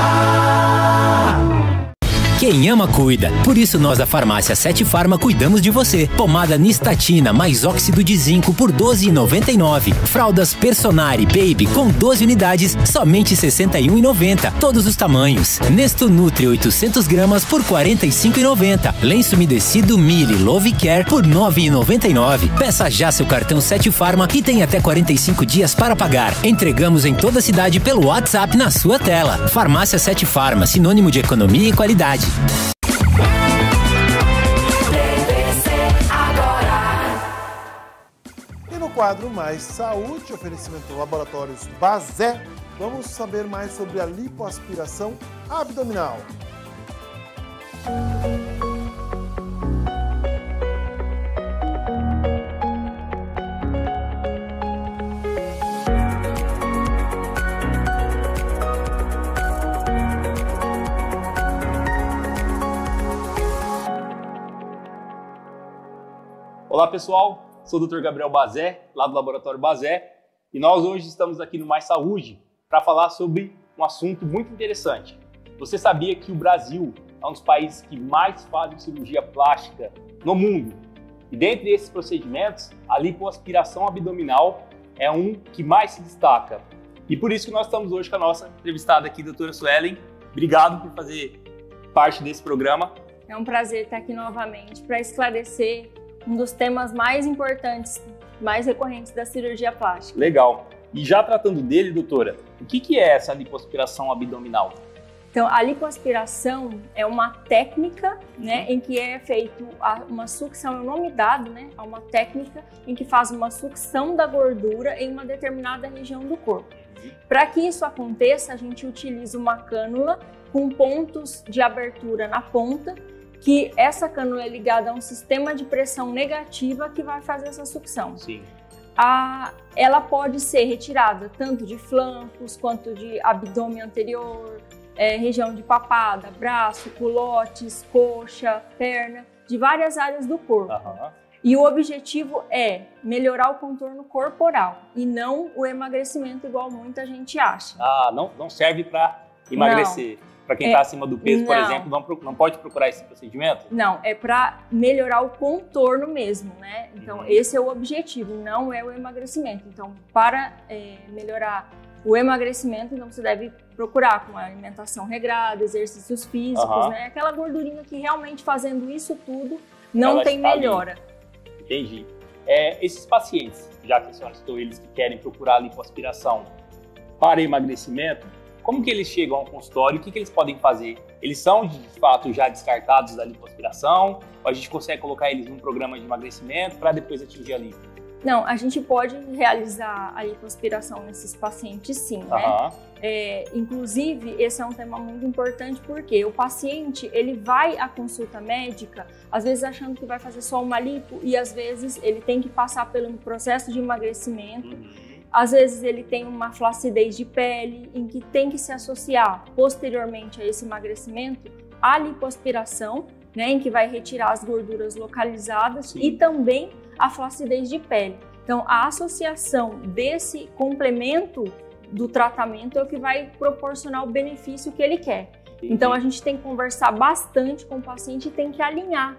Quem ama, cuida. Por isso nós da Farmácia 7 Farma cuidamos de você. Pomada Nistatina mais óxido de zinco por R$ 12,99. Fraldas Personari Baby com 12 unidades, somente R$ 61,90. Todos os tamanhos. Nesto Nutri 800 gramas por R$ 45,90. Lenço umedecido Mili Love Care por R$ 9,99. Peça já seu cartão 7 Farma e tem até 45 dias para pagar. Entregamos em toda a cidade pelo WhatsApp na sua tela. Farmácia 7 Farma, sinônimo de economia e qualidade. E no quadro Mais Saúde, oferecimento Laboratórios Bazé, vamos saber mais sobre a lipoaspiração abdominal. Olá pessoal, sou o Dr. Gabriel Bazé, lá do Laboratório Bazé, e nós hoje estamos aqui no Mais Saúde para falar sobre um assunto muito interessante. Você sabia que o Brasil é um dos países que mais fazem cirurgia plástica no mundo? E dentre esses procedimentos, a lipoaspiração abdominal é um que mais se destaca. E por isso que nós estamos hoje com a nossa entrevistada aqui, doutora Suelen. Obrigado por fazer parte desse programa. É um prazer estar aqui novamente para esclarecer um dos temas mais importantes, mais recorrentes da cirurgia plástica. Legal. E já tratando dele, doutora, o que é essa lipoaspiração abdominal? Então, a lipoaspiração é uma técnica, né, em que é feito uma sucção, é o nome dado, né, a uma técnica em que faz uma sucção da gordura em uma determinada região do corpo. Para que isso aconteça, a gente utiliza uma cânula com pontos de abertura na ponta, que essa cânula é ligada a um sistema de pressão negativa que vai fazer essa sucção. Sim. Ela pode ser retirada tanto de flancos quanto de abdômen anterior, região de papada, braço, culotes, coxa, perna, de várias áreas do corpo. E o objetivo é melhorar o contorno corporal e não o emagrecimento igual muita gente acha. Não serve para emagrecer. Para quem está acima do peso, por exemplo, não pode procurar esse procedimento? Não, é para melhorar o contorno mesmo, né? Então, esse é o objetivo, não é o emagrecimento. Então, para melhorar o emagrecimento, então você deve procurar com alimentação regrada, exercícios físicos, né? Aquela gordurinha que realmente fazendo isso tudo não tem melhora. Entendi. Esses pacientes, já que a senhora citou eles que querem procurar lipoaspiração para emagrecimento, como que eles chegam ao consultório? O que eles podem fazer? Eles são, de fato, já descartados da lipoaspiração? Ou a gente consegue colocar eles num programa de emagrecimento para depois atingir a lipo? Não, a gente pode realizar a lipoaspiração nesses pacientes, sim, né? Inclusive, esse é um tema muito importante porque o paciente, ele vai à consulta médica, às vezes achando que vai fazer só uma lipo e às vezes ele tem que passar pelo processo de emagrecimento. Às vezes ele tem uma flacidez de pele em que tem que se associar posteriormente a esse emagrecimento a lipoaspiração, né, em que vai retirar as gorduras localizadas e também a flacidez de pele. Então, a associação desse complemento do tratamento é o que vai proporcionar o benefício que ele quer. Então, a gente tem que conversar bastante com o paciente e tem que alinhar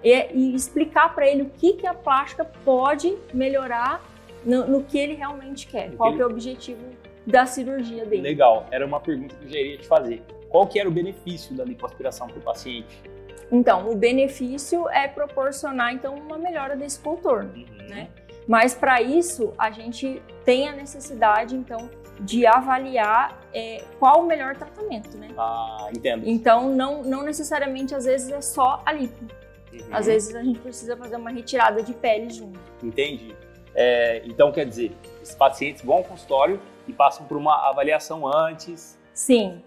e explicar para ele o que a plástica pode melhorar no que ele realmente quer, qual que é o objetivo da cirurgia dele. Legal, era uma pergunta que eu já iria te fazer. Qual que era o benefício da lipoaspiração para o paciente? Então, o benefício é proporcionar então uma melhora desse contorno, né? Mas para isso, a gente tem a necessidade então de avaliar qual o melhor tratamento, né? Entendo. Então, não necessariamente às vezes é só a lipo. Às vezes a gente precisa fazer uma retirada de pele junto. Entendi. Então, quer dizer, os pacientes vão ao consultório e passam por uma avaliação antes? Sim.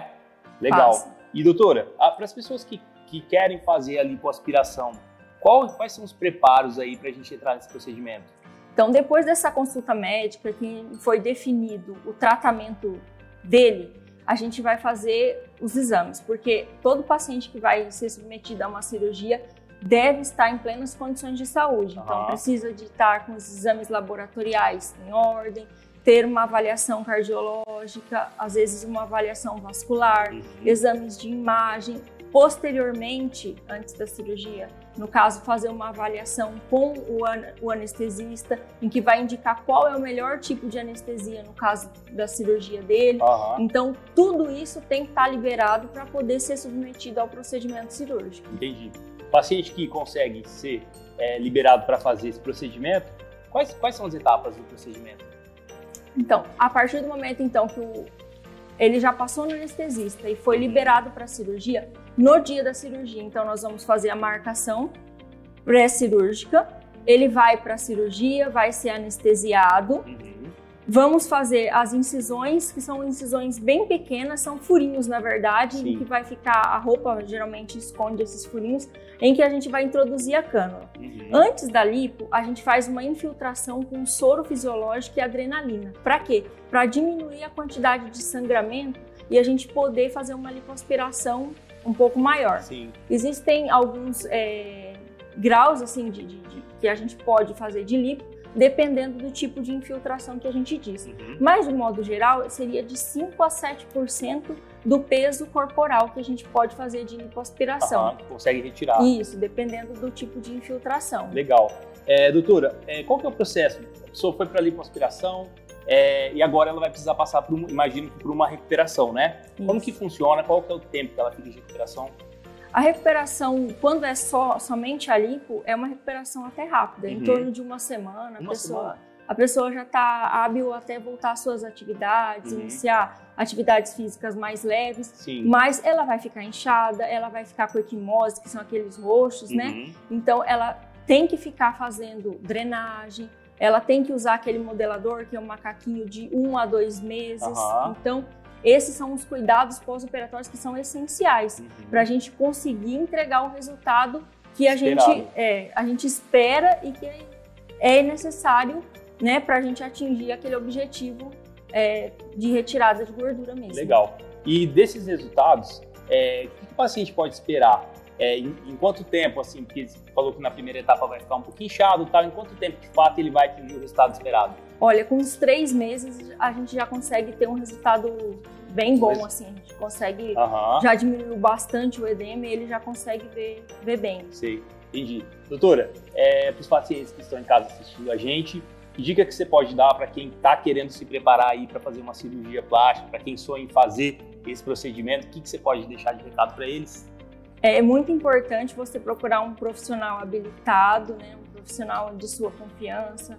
Legal. Passa. E, doutora, para as pessoas que querem fazer a lipoaspiração, quais são os preparos aí para a gente entrar nesse procedimento? Então, depois dessa consulta médica, que foi definido o tratamento dele, a gente vai fazer os exames, porque todo paciente que vai ser submetido a uma cirurgia deve estar em plenas condições de saúde. Então, precisa de estar com os exames laboratoriais em ordem, ter uma avaliação cardiológica, às vezes uma avaliação vascular, exames de imagem. Posteriormente, antes da cirurgia, no caso, fazer uma avaliação com o anestesista, em que vai indicar qual é o melhor tipo de anestesia no caso da cirurgia dele. Então, tudo isso tem que estar liberado para poder ser submetido ao procedimento cirúrgico. Entendi. Paciente que consegue ser liberado para fazer esse procedimento, quais são as etapas do procedimento? Então, a partir do momento então que ele já passou no anestesista e foi liberado para a cirurgia, no dia da cirurgia, então nós vamos fazer a marcação pré-cirúrgica, ele vai para a cirurgia, vai ser anestesiado, vamos fazer as incisões, que são incisões bem pequenas, são furinhos na verdade, em que vai ficar, a roupa geralmente esconde esses furinhos, em que a gente vai introduzir a cânula. Antes da lipo, a gente faz uma infiltração com soro fisiológico e adrenalina. Para quê? Para diminuir a quantidade de sangramento e a gente poder fazer uma lipoaspiração um pouco maior. Existem alguns graus assim, que a gente pode fazer de lipo, dependendo do tipo de infiltração que a gente diz. Mas, de modo geral, seria de 5 a 7% do peso corporal que a gente pode fazer de lipoaspiração. Consegue retirar. Isso, dependendo do tipo de infiltração. Legal. Doutora, qual que é o processo? A pessoa foi para a lipoaspiração, E agora ela vai precisar passar por, imagino, por uma recuperação, né? Isso. Como que funciona? Qual que é o tempo que ela fica de recuperação? A recuperação, quando é somente a lipo, é uma recuperação até rápida, em torno de uma semana. A pessoa já está hábil até voltar às suas atividades, iniciar atividades físicas mais leves. Sim. Mas ela vai ficar inchada, ela vai ficar com equimose, que são aqueles roxos, né? Então ela tem que ficar fazendo drenagem, ela tem que usar aquele modelador, que é um macaquinho de 1 a 2 meses. Então, esses são os cuidados pós-operatórios que são essenciais para a gente conseguir entregar o resultado que a gente espera e que é necessário, né, para a gente atingir aquele objetivo de retirada de gordura mesmo. Legal. E desses resultados, o que o paciente pode esperar? Em quanto tempo, assim, porque você falou que na primeira etapa vai ficar um pouquinho inchado, tal, em quanto tempo, de fato, ele vai atingir o resultado esperado? Olha, com uns 3 meses a gente já consegue ter um resultado bem bom, assim, a gente consegue, já diminuiu bastante o edema e ele já consegue ver bem. Sei, entendi. Doutora, para os pacientes que estão em casa assistindo a gente, que dica que você pode dar para quem está querendo se preparar aí para fazer uma cirurgia plástica, para quem sonha em fazer esse procedimento, o que você pode deixar de recado para eles? É muito importante você procurar um profissional habilitado, né, um profissional de sua confiança.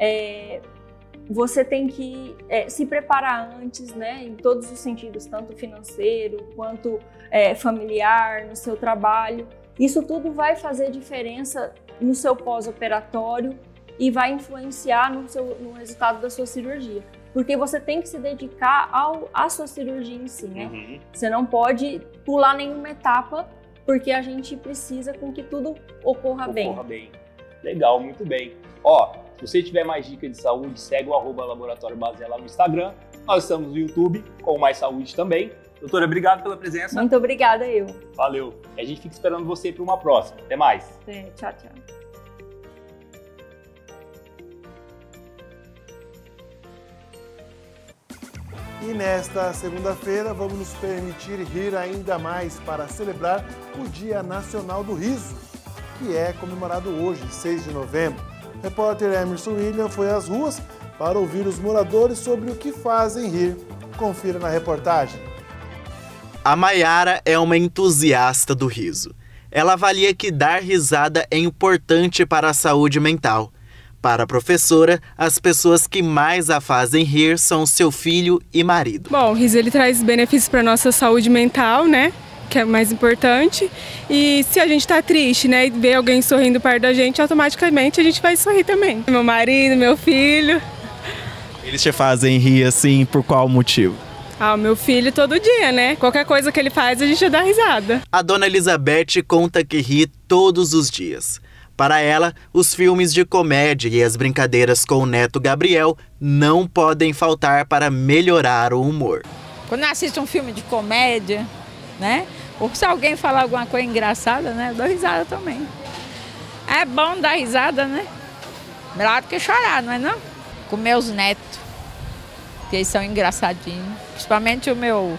Você tem que se preparar antes, né, em todos os sentidos, tanto financeiro quanto familiar, no seu trabalho. Isso tudo vai fazer diferença no seu pós-operatório e vai influenciar no resultado da sua cirurgia. Porque você tem que se dedicar à sua cirurgia em si, né? Você não pode pular nenhuma etapa, porque a gente precisa com que tudo ocorra bem. Legal, muito bem. Ó, se você tiver mais dicas de saúde, segue o @Laboratório Bazé lá no Instagram. Nós estamos no YouTube com Mais Saúde também. Doutora, obrigado pela presença. Muito obrigada, eu. Valeu. E a gente fica esperando você para uma próxima. Até mais. Tchau, tchau. E nesta segunda-feira vamos nos permitir rir ainda mais para celebrar o Dia Nacional do Riso, que é comemorado hoje, 6 de novembro. O repórter Emerson William foi às ruas para ouvir os moradores sobre o que fazem rir. Confira na reportagem. A Maiara é uma entusiasta do riso. Ela avalia que dar risada é importante para a saúde mental. Para a professora, as pessoas que mais a fazem rir são seu filho e marido. Bom, o riso ele traz benefícios para a nossa saúde mental, né? Que é o mais importante. E se a gente está triste, né, e ver alguém sorrindo perto da gente, automaticamente a gente vai sorrir também. Meu marido, meu filho. Eles te fazem rir assim por qual motivo? O meu filho todo dia, né? Qualquer coisa que ele faz, a gente dá risada. A dona Elizabeth conta que ri todos os dias. Para ela, os filmes de comédia e as brincadeiras com o neto Gabriel não podem faltar para melhorar o humor. Quando eu assisto um filme de comédia, né? Ou se alguém falar alguma coisa engraçada, né? Eu dou risada também. É bom dar risada, né? Melhor do que chorar, não é não? Com meus netos, que eles são engraçadinhos. Principalmente o meu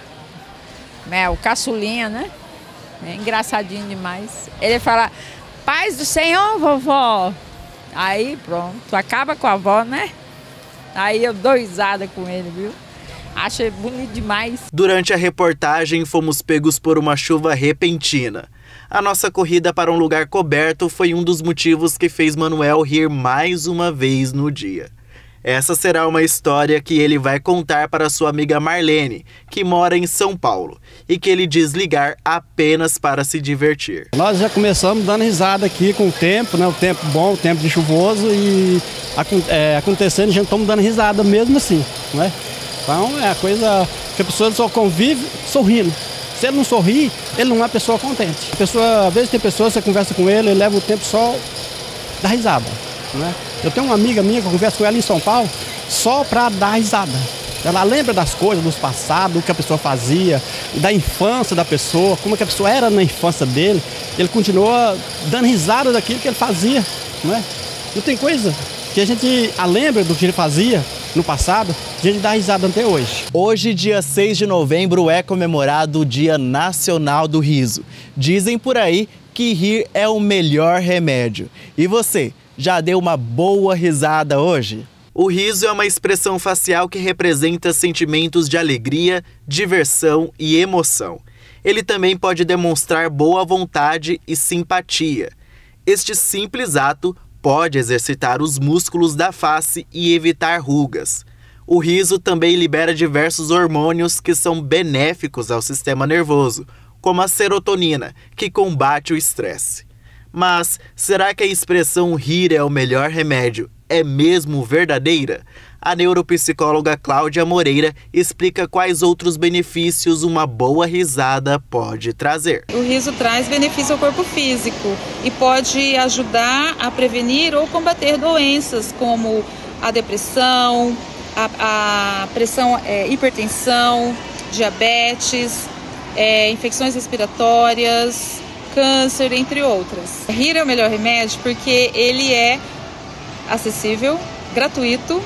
caçulinha, né? É engraçadinho demais. Ele fala... Paz do Senhor, vovó. Aí pronto, acaba com a avó, né? Aí eu dou risada com ele, viu? Acho bonito demais. Durante a reportagem, fomos pegos por uma chuva repentina. A nossa corrida para um lugar coberto foi um dos motivos que fez Manuel rir mais uma vez no dia. Essa será uma história que ele vai contar para sua amiga Marlene, que mora em São Paulo, e que ele diz ligar apenas para se divertir. Nós já começamos dando risada aqui com o tempo, né? O tempo bom, o tempo de chuvoso e acontecendo, a gente estamos dando risada mesmo assim, né? Então é a coisa que a pessoa só convive sorrindo. Se ele não sorrir, ele não é uma pessoa contente. Às vezes tem pessoas, você conversa com ele leva o tempo só da risada, né? Eu tenho uma amiga minha que eu converso com ela em São Paulo só para dar risada. Ela lembra das coisas, dos passados, do que a pessoa fazia, da infância da pessoa, como que a pessoa era na infância dele. Ele continua dando risada daquilo que ele fazia, né? Não tem coisa que a gente lembra do que ele fazia no passado, a gente dá risada até hoje. Hoje, dia 6 de novembro, é comemorado o Dia Nacional do Riso. Dizem por aí que rir é o melhor remédio. E você? Já deu uma boa risada hoje? O riso é uma expressão facial que representa sentimentos de alegria, diversão e emoção. Ele também pode demonstrar boa vontade e simpatia. Este simples ato pode exercitar os músculos da face e evitar rugas. O riso também libera diversos hormônios que são benéficos ao sistema nervoso, como a serotonina, que combate o estresse. Mas será que a expressão rir é o melhor remédio é mesmo verdadeira? A neuropsicóloga Cláudia Moreira explica quais outros benefícios uma boa risada pode trazer. O riso traz benefício ao corpo físico e pode ajudar a prevenir ou combater doenças como a depressão, a pressão, hipertensão, diabetes, infecções respiratórias, câncer, entre outras. Rir é o melhor remédio porque ele é acessível, gratuito,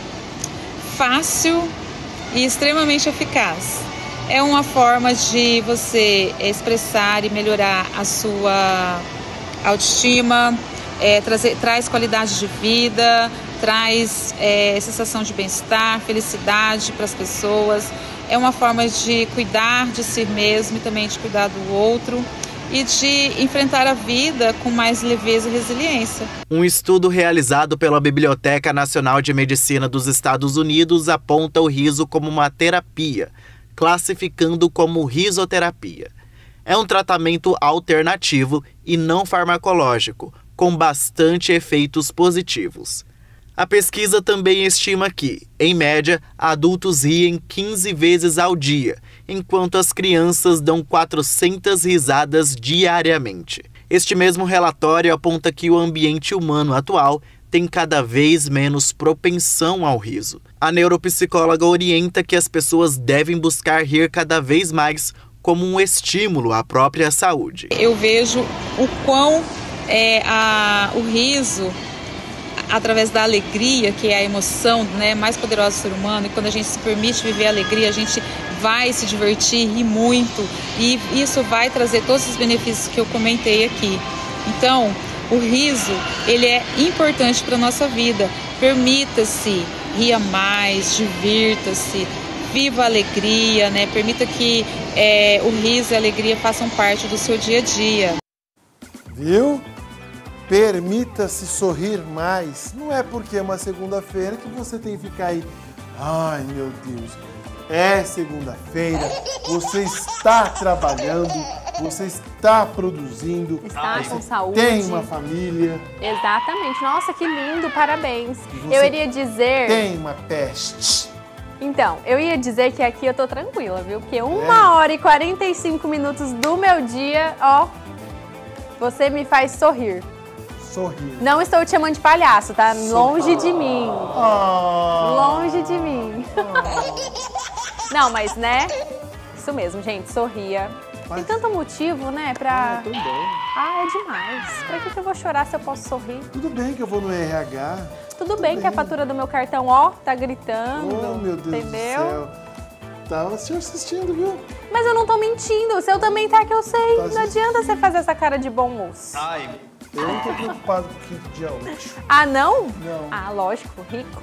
fácil e extremamente eficaz. É uma forma de você expressar e melhorar a sua autoestima, traz qualidade de vida, traz sensação de bem-estar, felicidade para as pessoas. É uma forma de cuidar de si mesmo e também de cuidar do outro e de enfrentar a vida com mais leveza e resiliência. Um estudo realizado pela Biblioteca Nacional de Medicina dos Estados Unidos aponta o riso como uma terapia, classificando como risoterapia. É um tratamento alternativo e não farmacológico, com bastante efeitos positivos. A pesquisa também estima que, em média, adultos riem 15 vezes ao dia, enquanto as crianças dão 400 risadas diariamente. Este mesmo relatório aponta que o ambiente humano atual tem cada vez menos propensão ao riso. A neuropsicóloga orienta que as pessoas devem buscar rir cada vez mais como um estímulo à própria saúde. Eu vejo o quão o riso, através da alegria, que é a emoção, né, mais poderosa do ser humano, e quando a gente se permite viver a alegria, a gente vai se divertir, rir muito, e isso vai trazer todos os benefícios que eu comentei aqui. Então, o riso, ele é importante para a nossa vida. Permita-se, ria mais, divirta-se, viva a alegria, né? Permita que o riso e a alegria façam parte do seu dia a dia. Viu? Permita-se sorrir mais. Não é porque é uma segunda-feira que você tem que ficar aí. Ai, meu Deus. É segunda-feira, você está trabalhando, você está produzindo. Está com saúde. Tem uma família. Exatamente. Nossa, que lindo, parabéns. Eu iria dizer... Tem uma peste. Então, eu ia dizer que aqui eu tô tranquila, viu? Porque 1h e 45 minutos do meu dia, ó, você me faz sorrir. Sorrir. Não estou te chamando de palhaço, tá? Longe de mim. Longe de mim. Não, mas, né? Isso mesmo, gente, sorria. Tem tanto motivo, né, pra... Tudo bem. É demais. Pra que eu vou chorar se eu posso sorrir? Tudo bem que eu vou no RH. Tudo bem que a fatura do meu cartão, ó, tá gritando. Oh, meu Deus entendeu? do céu. Tava te assistindo, viu? Mas eu não tô mentindo. O seu também tá, que eu sei. Não adianta você fazer essa cara de bom moço. Ai, eu não tô preocupado com o quinto dia útil. Ah, não? Não. Ah, lógico, rico.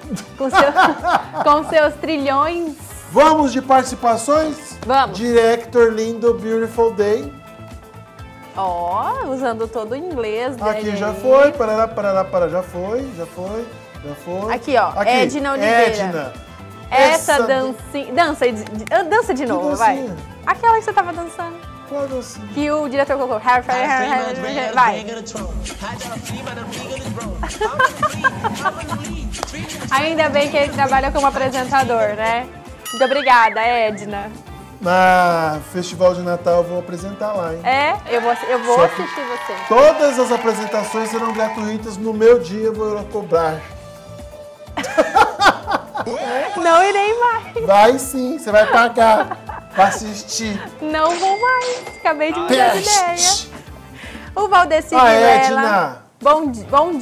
Com seus trilhões. Vamos de participações? Vamos. Director lindo, beautiful day. Ó, usando todo o inglês dele. Aqui já foi, parará, já foi. Aqui, ó, aqui, Edna Oliveira. Edna. Essa dancinha... Dança de novo, vai. Aquela que você tava dançando. Qual dancinha? Que o diretor colocou. Vai. Ainda bem que ele trabalha como apresentador, né? Muito obrigada, Edna. Na Festival de Natal eu vou apresentar lá, hein? Eu vou assistir você. Todas as apresentações serão gratuitas. No meu dia eu vou cobrar. Não irei mais. Vai sim, você vai pagar pra assistir. Não vou mais. Acabei de mudar de ideia. O Valdeci Vilela. Bons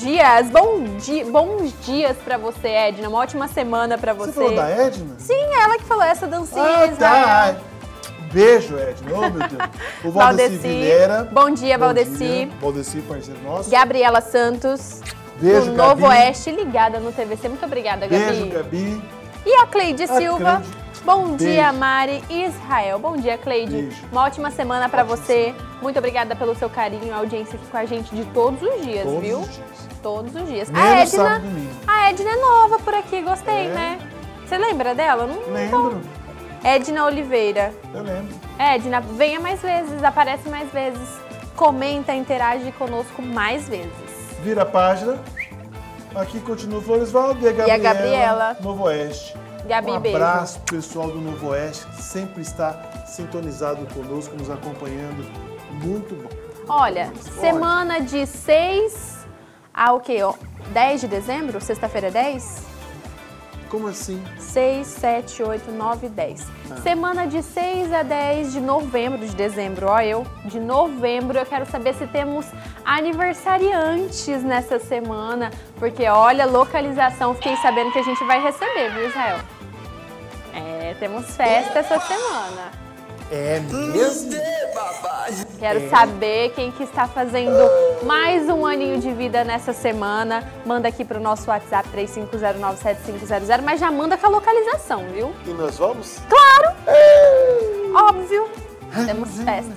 dias pra você, Edna. Uma ótima semana pra você. Você falou da Edna? Sim, ela que falou essa dancinha. Tá. Beijo, Edna. Oh, meu Deus. O Valdeci Vilela. Bom dia, Valdeci. Valdeci, parceiro nosso. Gabriela Santos. Beijo, do Novo Gabi. Oeste, ligada no TVC. Muito obrigada, Gabi. Beijo, Gabi. E a Cleide Silva. Cleide. Bom dia, Beijo. Mari Israel. Bom dia, Cleide. Beijo. Uma ótima semana pra você. Muito obrigada pelo seu carinho, a audiência aqui com a gente de todos os dias, Todos viu? os dias. Todos os dias. Menos sábado e domingo. A Edna é nova por aqui, gostei, né? Você lembra dela? Não Lembro. Edna Oliveira. Eu lembro. Edna, venha mais vezes, aparece mais vezes. Comenta, interage conosco mais vezes. Vira a página. Aqui continua o Floresvaldo e a Gabriela. Novo Oeste. Gabi, beijo. Abraço pro pessoal do Novo Oeste, que sempre está sintonizado conosco, nos acompanhando. Muito bom. Olha, semana de 6 a o quê? 10 de dezembro? Sexta-feira é 10? Como assim? 6, 7, 8, 9, 10. Semana de 6 a 10 de novembro, de dezembro, de novembro. Eu quero saber se temos aniversariantes nessa semana, porque olha, localização, fiquei sabendo que a gente vai receber, viu, Israel? Temos festa essa semana. É mesmo? Quero saber quem que está fazendo mais um aninho de vida nessa semana. Manda aqui pro nosso WhatsApp 35097500, mas já manda com a localização, viu? E nós vamos? Claro! Óbvio! Temos festa.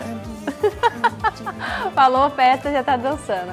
Falou festa, já tá dançando.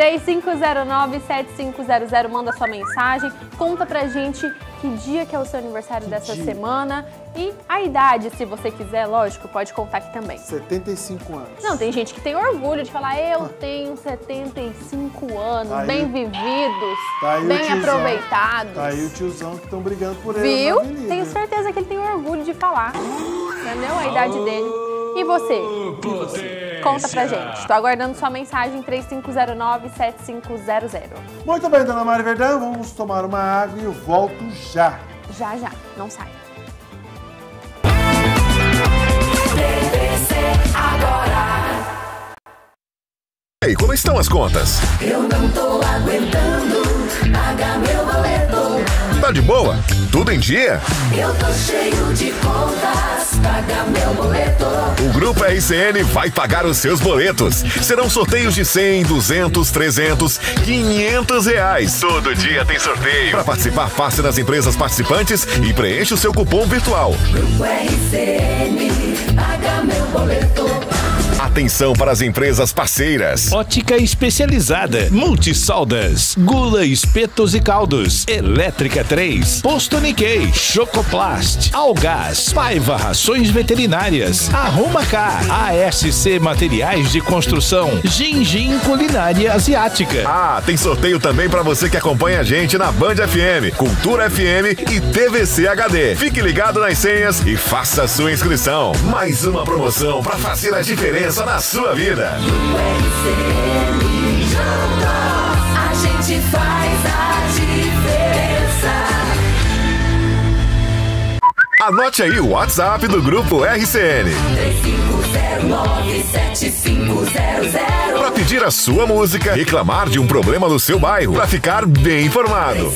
35097500, manda sua mensagem, conta pra gente que dia que é o seu aniversário dessa semana e a idade, se você quiser, lógico, pode contar aqui também. 75 anos. Não, tem gente que tem orgulho de falar, eu tenho 75 anos, Tá aí. bem vividos, Tá aí o bem tiozão. aproveitados. Tá aí o tiozão que estão brigando por ele. Viu? na avenida. Tenho certeza que ele tem orgulho de falar. Entendeu? A idade dele. E você? Conta pra gente. Tô aguardando sua mensagem 35097500. Muito bem, dona Mari Verdão, vamos tomar uma água e eu volto já. Já, já. Não sai. E aí, como estão as contas? Eu não tô aguentando pagar meu boleto. Tá de boa? Tudo em dia? Eu tô cheio de contas, pagar meu boleto. O Grupo RCN vai pagar os seus boletos. Serão sorteios de 100, 200, 300, 500 reais. Todo dia tem sorteio. Para participar, passe nas empresas participantes e preencha o seu cupom virtual. Grupo RCN, paga meu boleto. Atenção para as empresas parceiras. Ótica especializada, Multisoldas, Gula Espetos e Caldos, Elétrica 3, Posto Nikkei, Chocoplast, Algás, Paiva Rações Veterinárias, Arruma Car, ASC Materiais de Construção, Gingin Culinária Asiática. Ah, tem sorteio também para você que acompanha a gente na Band FM, Cultura FM e TVC HD. Fique ligado nas senhas e faça a sua inscrição. Mais uma promoção para fazer a diferença na sua vida. A gente faz a diferença. Anote aí o WhatsApp do Grupo RCN. 35097500. Para pedir a sua música, reclamar de um problema no seu bairro, para ficar bem informado.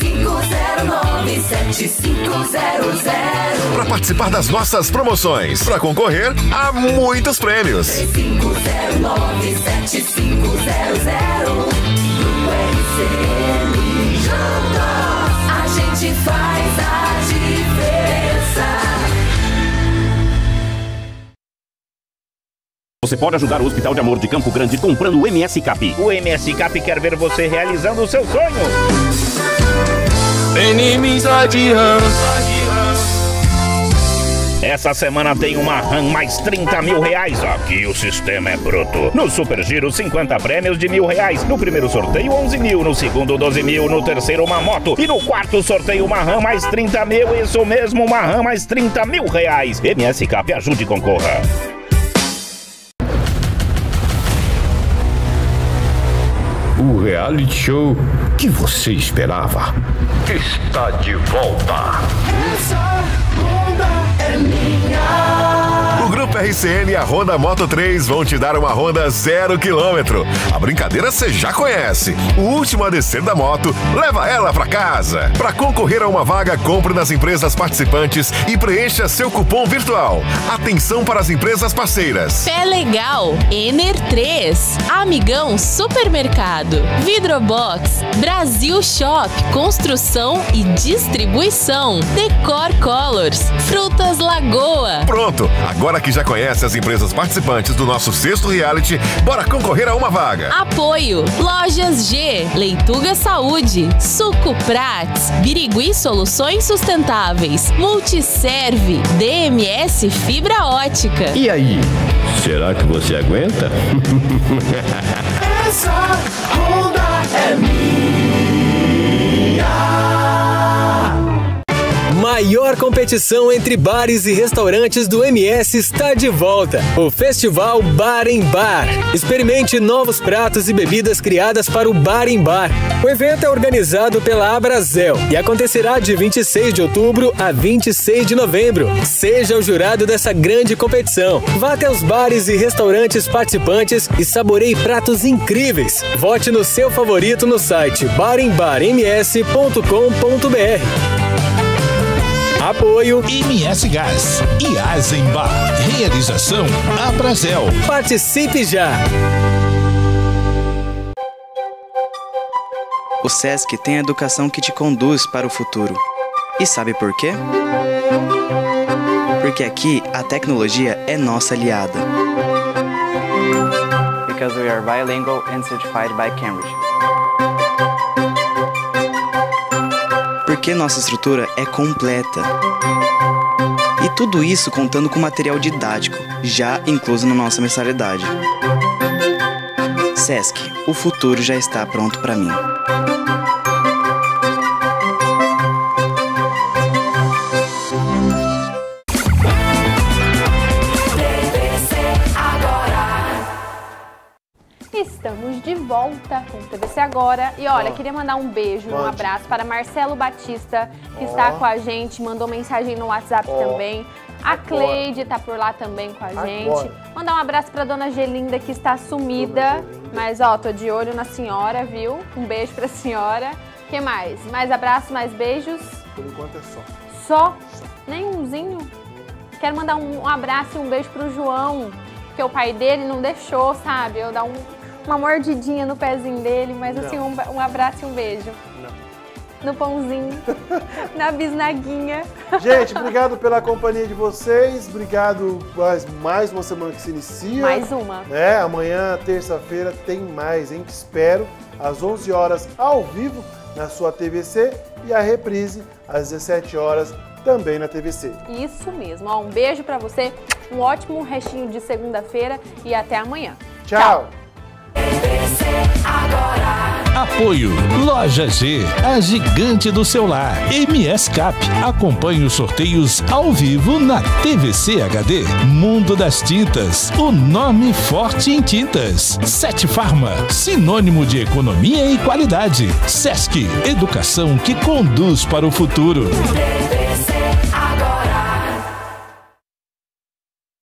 35097500. Para participar das nossas promoções, para concorrer a muitos prêmios. 35097500. Grupo RCN juntos, a gente faz a diferença. Você pode ajudar o Hospital de Amor de Campo Grande comprando o MS Cap. O MS Cap quer ver você realizando o seu sonho. Inimizade RAM. Essa semana tem uma RAM mais 30 mil reais. Aqui o sistema é bruto. No Super Giro, 50 prêmios de R$1.000. No primeiro sorteio, 11 mil. No segundo, 12 mil. No terceiro, uma moto. E no quarto sorteio, uma RAM mais 30 mil. Isso mesmo, uma RAM mais 30 mil reais. MS Cap, ajude e concorra. O reality show que você esperava está de volta. Essa onda é minha. O Grupo RCN e a Honda Moto 3 vão te dar uma Honda 0 km. A brincadeira você já conhece. O último a descer da moto, leva ela pra casa. Para concorrer a uma vaga, compre nas empresas participantes e preencha seu cupom virtual. Atenção para as empresas parceiras. Pé Legal, Ener 3, Amigão Supermercado, Vidrobox, Brasil Shop, Construção e Distribuição, Decor Colors, Frutas Lagoa. Pronto! Agora que já conhece as empresas participantes do nosso sexto reality, bora concorrer a uma vaga. Apoio: Lojas G, Leituga Saúde, Suco Prats, Birigui Soluções Sustentáveis, Multiserve, DMS Fibra Ótica. E aí, será que você aguenta? Essa Honda é minha. Maior competição entre bares e restaurantes do MS está de volta. O Festival Bar em Bar. Experimente novos pratos e bebidas criadas para o Bar em Bar. O evento é organizado pela Abrazel e acontecerá de 26 de outubro a 26 de novembro. Seja o jurado dessa grande competição. Vá até os bares e restaurantes participantes e saboreie pratos incríveis. Vote no seu favorito no site barembarms.com.br. Apoio MS Gás e Eisenbach. Realização Abrazel. Participe já! O SESC tem a educação que te conduz para o futuro. E sabe por quê? Porque aqui a tecnologia é nossa aliada. Because we are bilingual and certified by Cambridge. Porque nossa estrutura é completa. E tudo isso contando com material didático, já incluso na nossa mensalidade. SESC, o futuro já está pronto para mim. Estamos de volta com o TVC Agora. E olha, queria mandar um beijo, um abraço para Marcelo Batista, que está com a gente, mandou mensagem no WhatsApp também. A Cleide tá por lá também com a gente. Mandar um abraço para dona Gelinda, que está sumida. Mas, ó, tô de olho na senhora, viu? Um beijo pra senhora. O que mais? Mais abraços, mais beijos? Por enquanto é só. Só? Nenhumzinho? Quero mandar um abraço e um beijo pro João, porque o pai dele não deixou, sabe? Eu dar uma mordidinha no pezinho dele, mas assim, um abraço e um beijo. No pãozinho, na bisnaguinha. Gente, obrigado pela companhia de vocês. Obrigado por mais uma semana que se inicia. Mais uma. Amanhã, terça-feira, tem mais, hein? Espero, às 11 horas, ao vivo, na sua TVC. E a reprise, às 17 horas, também na TVC. Isso mesmo. Ó, um beijo pra você, um ótimo restinho de segunda-feira e até amanhã. Tchau. Apoio Loja G, a gigante do celular. MS Cap. Acompanhe os sorteios ao vivo na TVC HD. Mundo das Tintas, o nome forte em tintas. 7 Farma, sinônimo de economia e qualidade. SESC, educação que conduz para o futuro. TVC